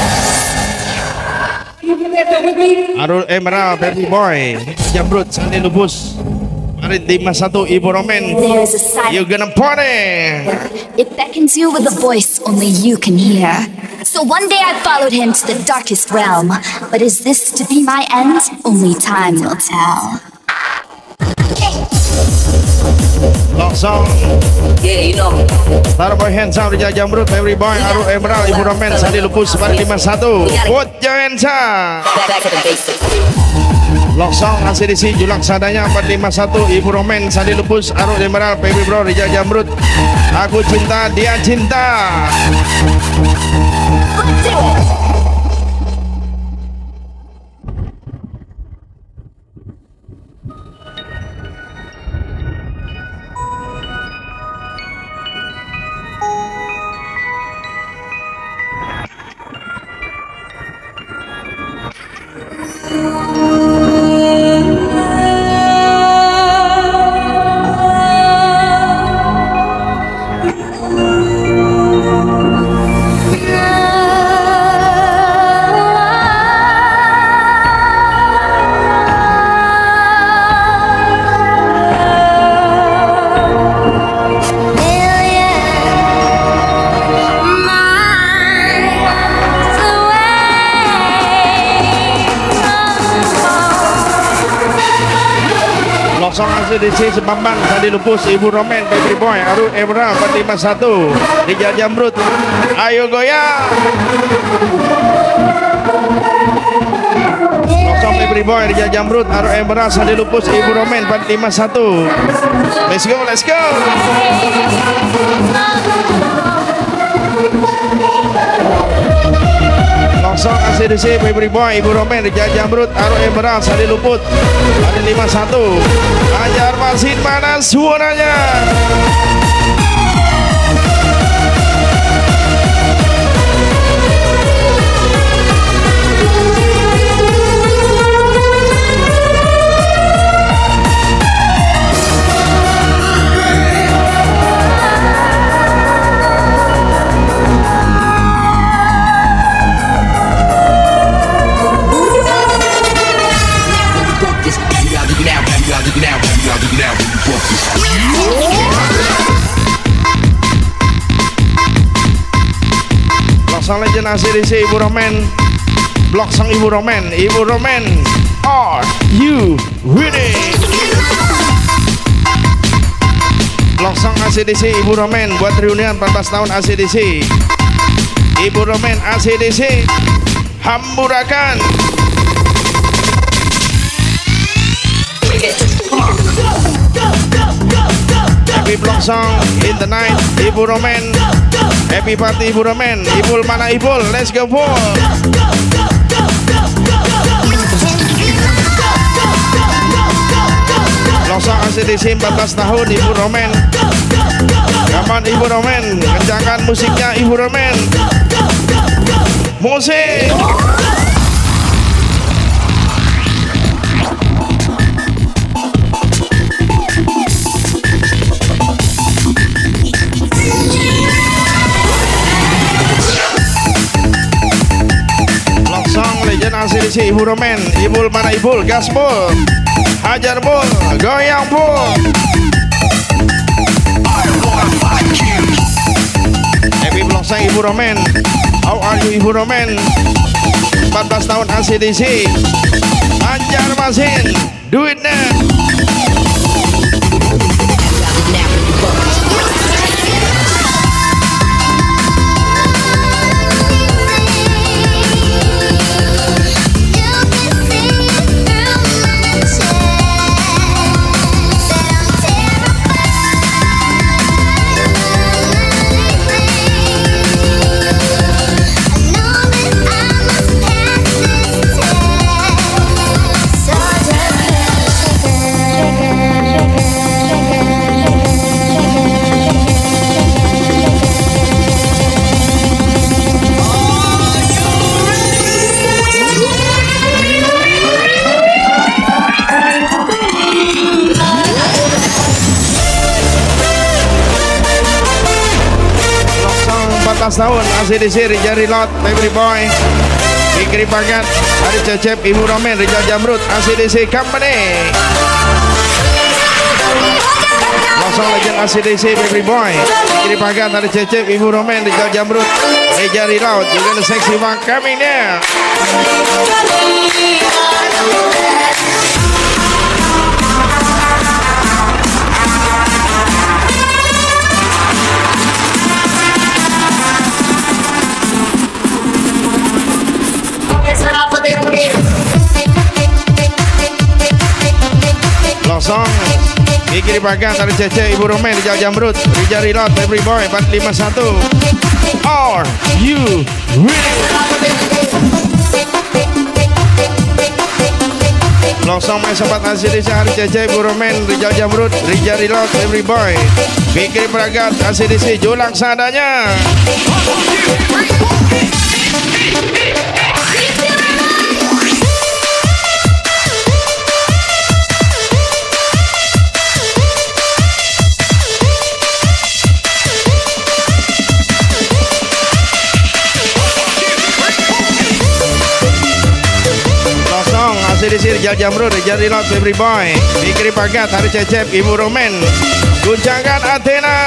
Arul Emerald Baby Boy Jamrut Sandi Lubus Marit lima satu Ibu Romen. There's a silence. You gonna party. It beckons you with a voice only you can hear. So one day I followed him to the darkest realm. But is this to be my end? Only time will tell. Blok Song Yeah, you know. Starboy Hands Up Rijal Jamrut Baby Boy Arul Emerald Ibu Romen Sandi Lubus Marit lima satu. Put your hands up. Back, back to the basics. Blok Song A C D C Julak Sadanya empat lima satu Ibu Romen Sandi Lubus Arul Emerald Baby Bro Rijal Jamrut. Aku cinta dia cinta. Song A C D C Sebambang Sandi Lupus Ibu Romen Baby Boy Arul Emerald empat lima satu Rijal Jamrut. Ayo goyang. Blok Song Baby Boy Rijal Jamrut Arul Emerald Sandi Lupus Ibu Romen empat lima satu. Let's go, let's go. Blok Song A C D C Baby Boy Ibu Romen Rijal Jamrut Arul Emerald Sandi Luput Sandi lima satu. Ajar Masin mana suaranya. Blok Song Legend A C D C Ibu Romen. Blok Song Ibu Romen. Ibu Romen, are you ready? Blok Song A C D C Ibu Romen buat reunian empat belas tahun A C D C. Ibu Romen A C D C hamburakan. Happy Blok Song in the night Ibu Romen. Happy party Ibu Romen. Ibul mana Ibul? Let's go full. Blok Song A C D C empat belas tahun Ibu Romen. Kapan Ibu Romen? Kencangkan musiknya Ibu Romen. Musik. Legend A C D C Ibu Romen. Ibul mana Ibul? Gaspol. Hajar bul. Goyang bul. Happy Blok Song Ibu Romen. How are you Ibu Romen? empat belas tahun A C D C. Hajar Masin. Do it now. So just belas tahun A C D C Rijal Rilot Baby Boy. Fikri Pagat, Ari Cecep, Ibu Romen, Rijal Jamrut, A C D C Company. Losong legend A C D C Baby Boy, Fikri Pagat, Ari Cecep, Ibu Romen, Rijal Jamrut, Rijal Rilot, juga the sexy one coming there. Losong Fikri Pagat, Ari Cece, Ibu Romen, Rijal Jamrut, Rijal Rilot, Baby Boy empat lima satu. Are you ready? Losong main sempat A C D C Ari Cece, Ibu Romen, Rijal Jamrut, Rijal Rilot, Baby Boy. Fikri Pagat, A C D C Julang seadanya. A C D C Rijal Jamrut, Rijal Rilot, Baby Boy. Fikri Pagat, Ari Cecep, Ibu Romen. Guncangan Athena.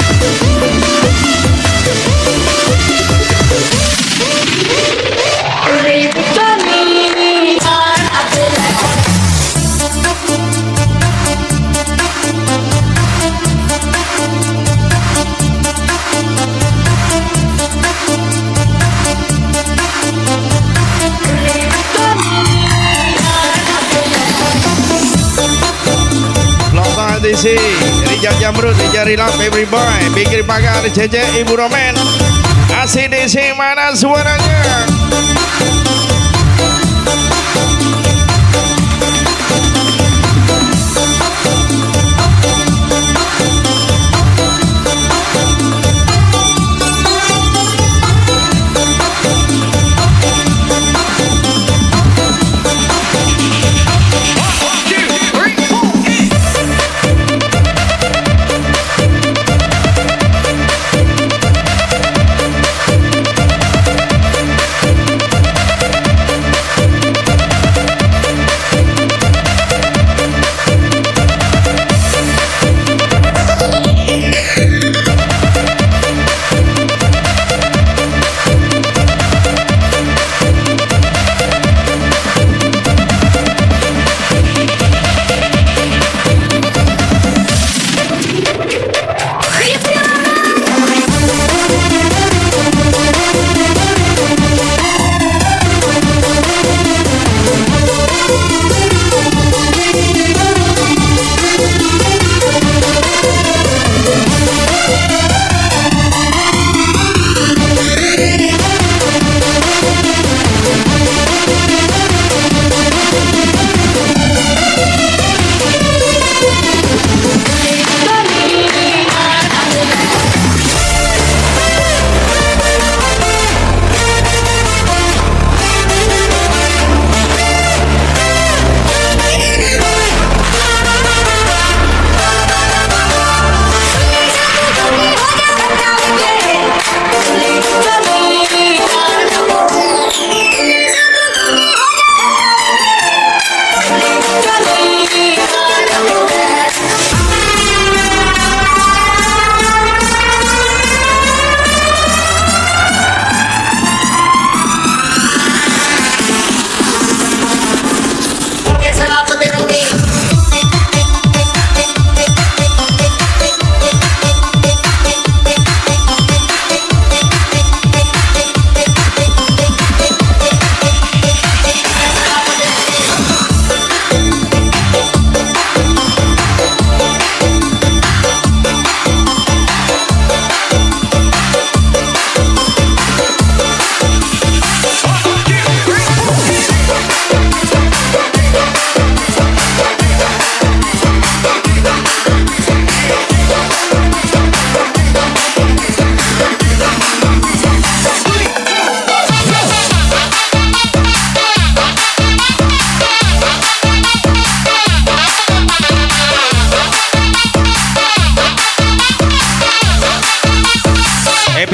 A C D C Rijal Jamrut, Rijal Rilot, Baby Boy. Fikri Pagat, Ari Cece, Ibu Romen. A C D C mana suaranya?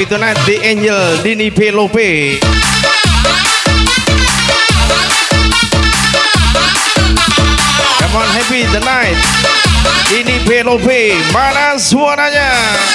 happy tonight the Angel Dini Pelope. Come on, happy tonight Dini Pelope. Mana suaranya?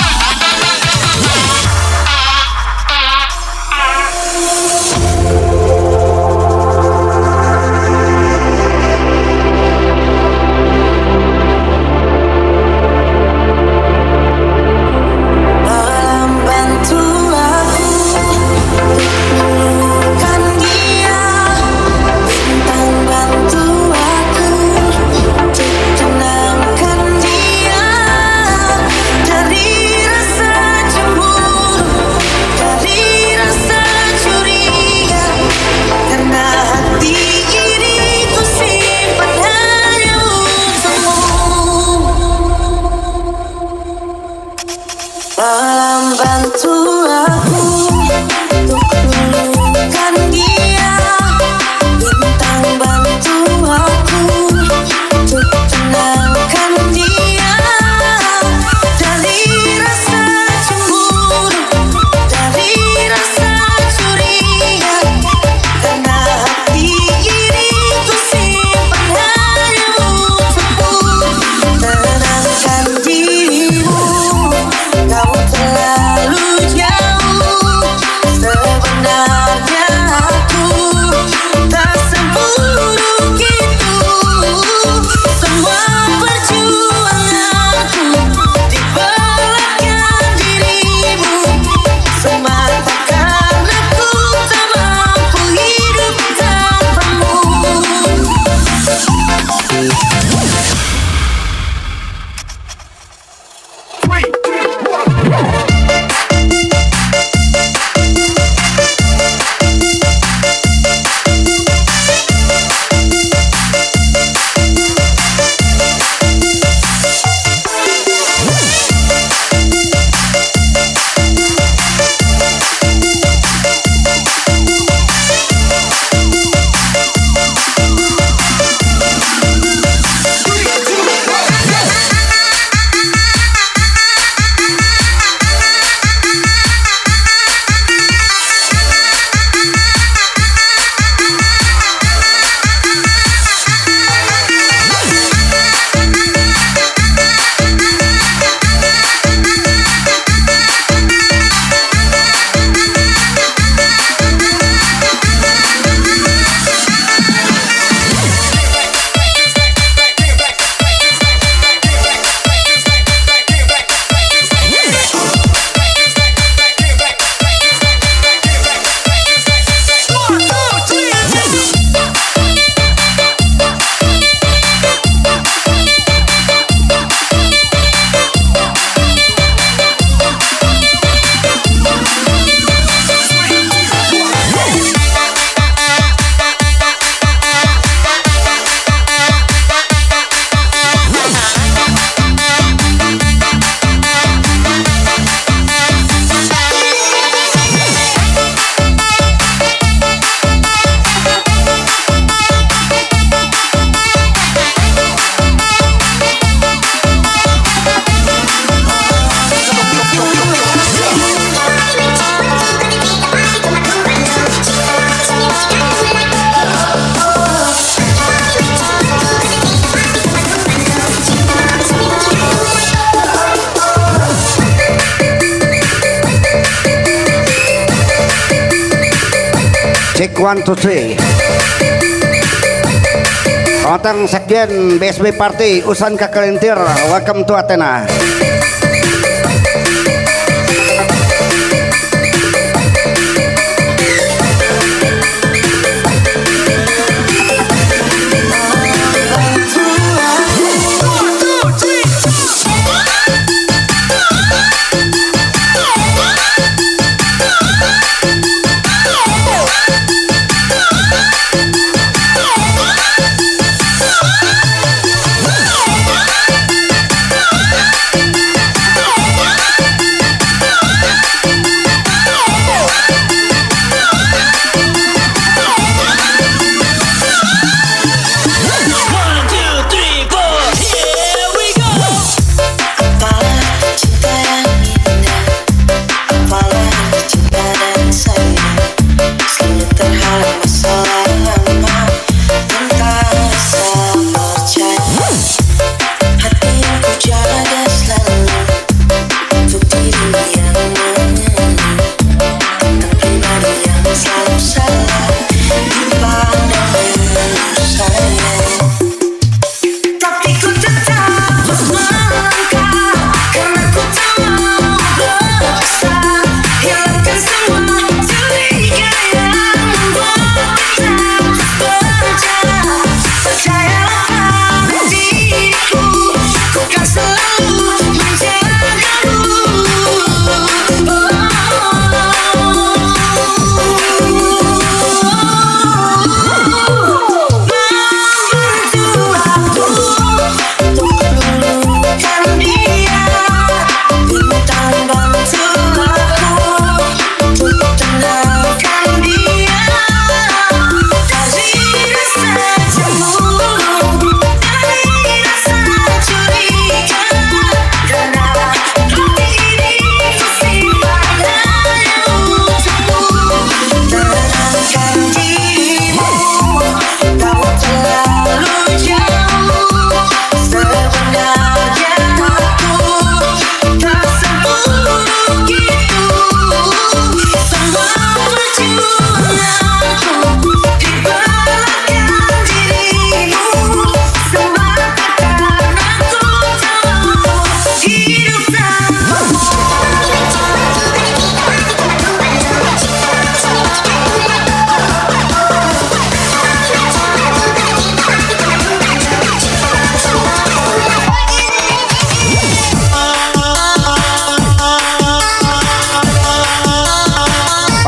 Cek one two three. Otang Sekjen B S B Party Usan Kakelintir. Welcome to Athena.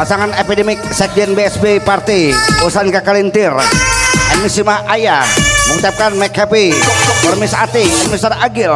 pasangan epidemik Sekjen B S B Party Usan Kakalintir Emisima Ayah mengucapkan make happy Permis Ati Mister Agil.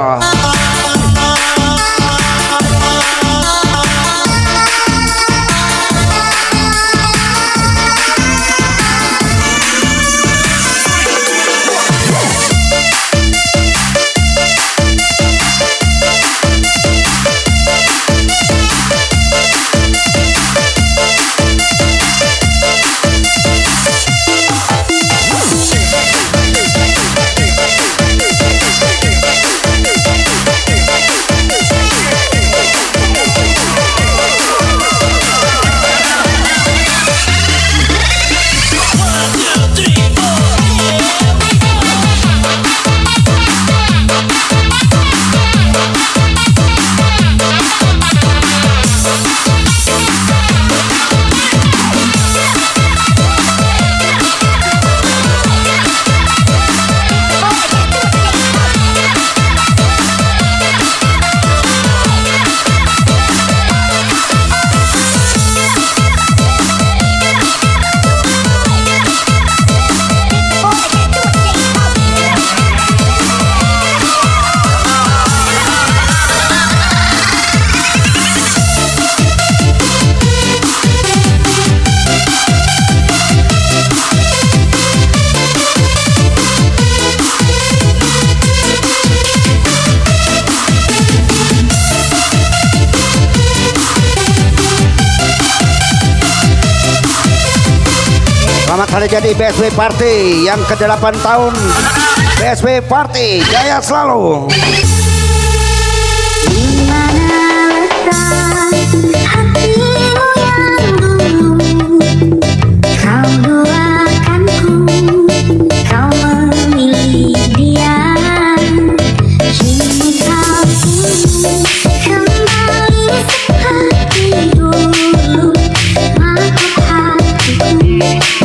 Selamat hari jadi B S B Party yang ke delapan tahun. B S B Party jaya selalu. Kau doakanku, kau memilih dia. Kini kau kembali seperti dulu. Maaf hatiku.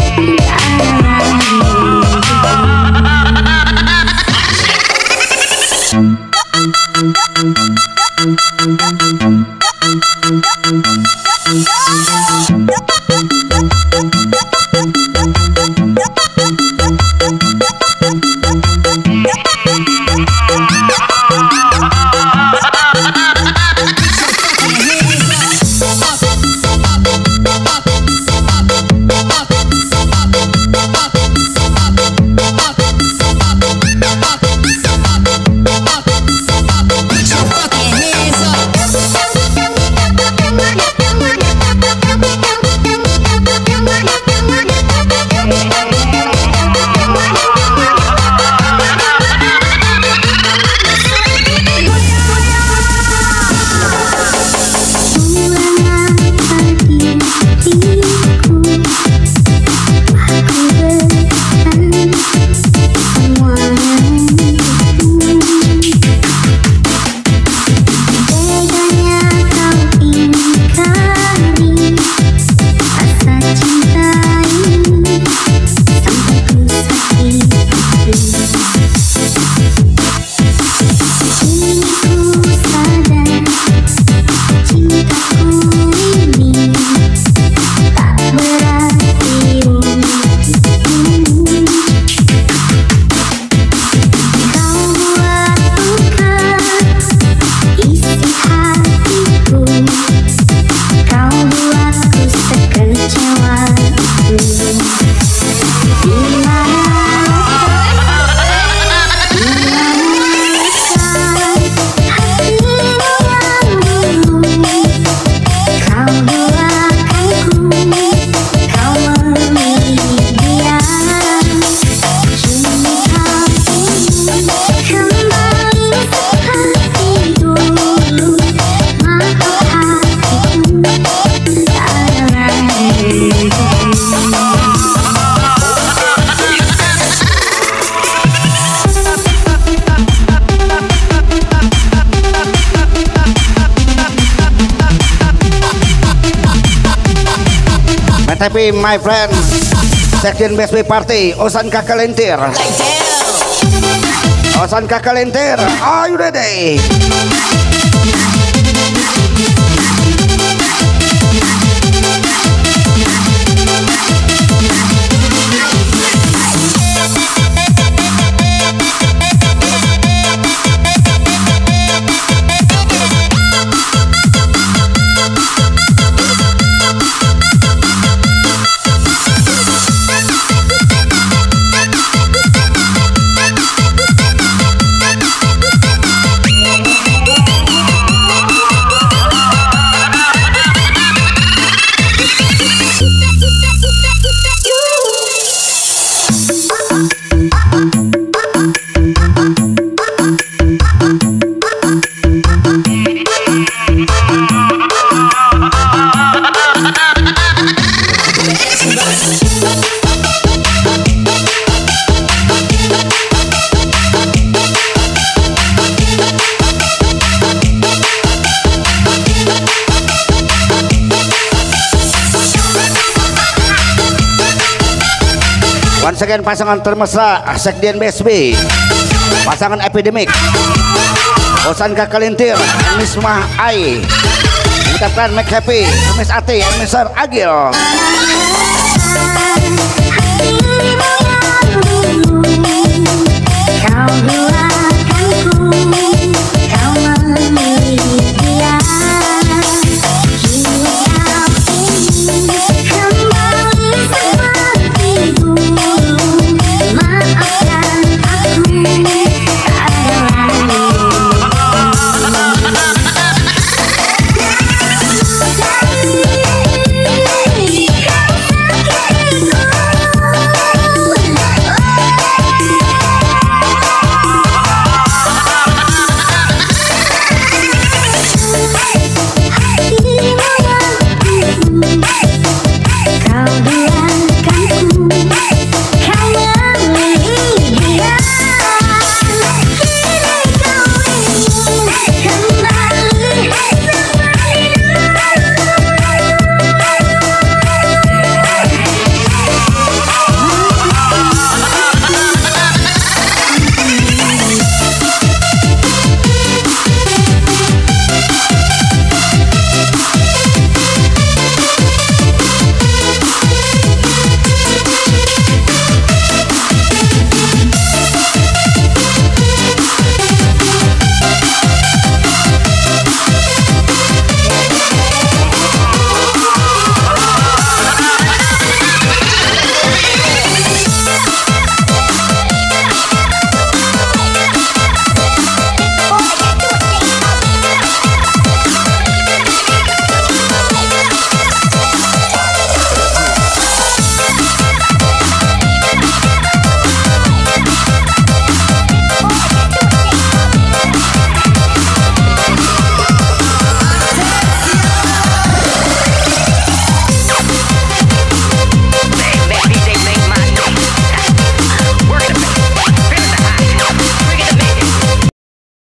Happy my friend Sekjen B S B Party Usan Kakalintir. Usan Kakalintir, are you ready? sekian pasangan termesra Sekjen B S B, pasangan epidemik Bosan Kakalintir, Mismah Ai, mengucapkan make happy Miss Ati, Mister Agil. Kau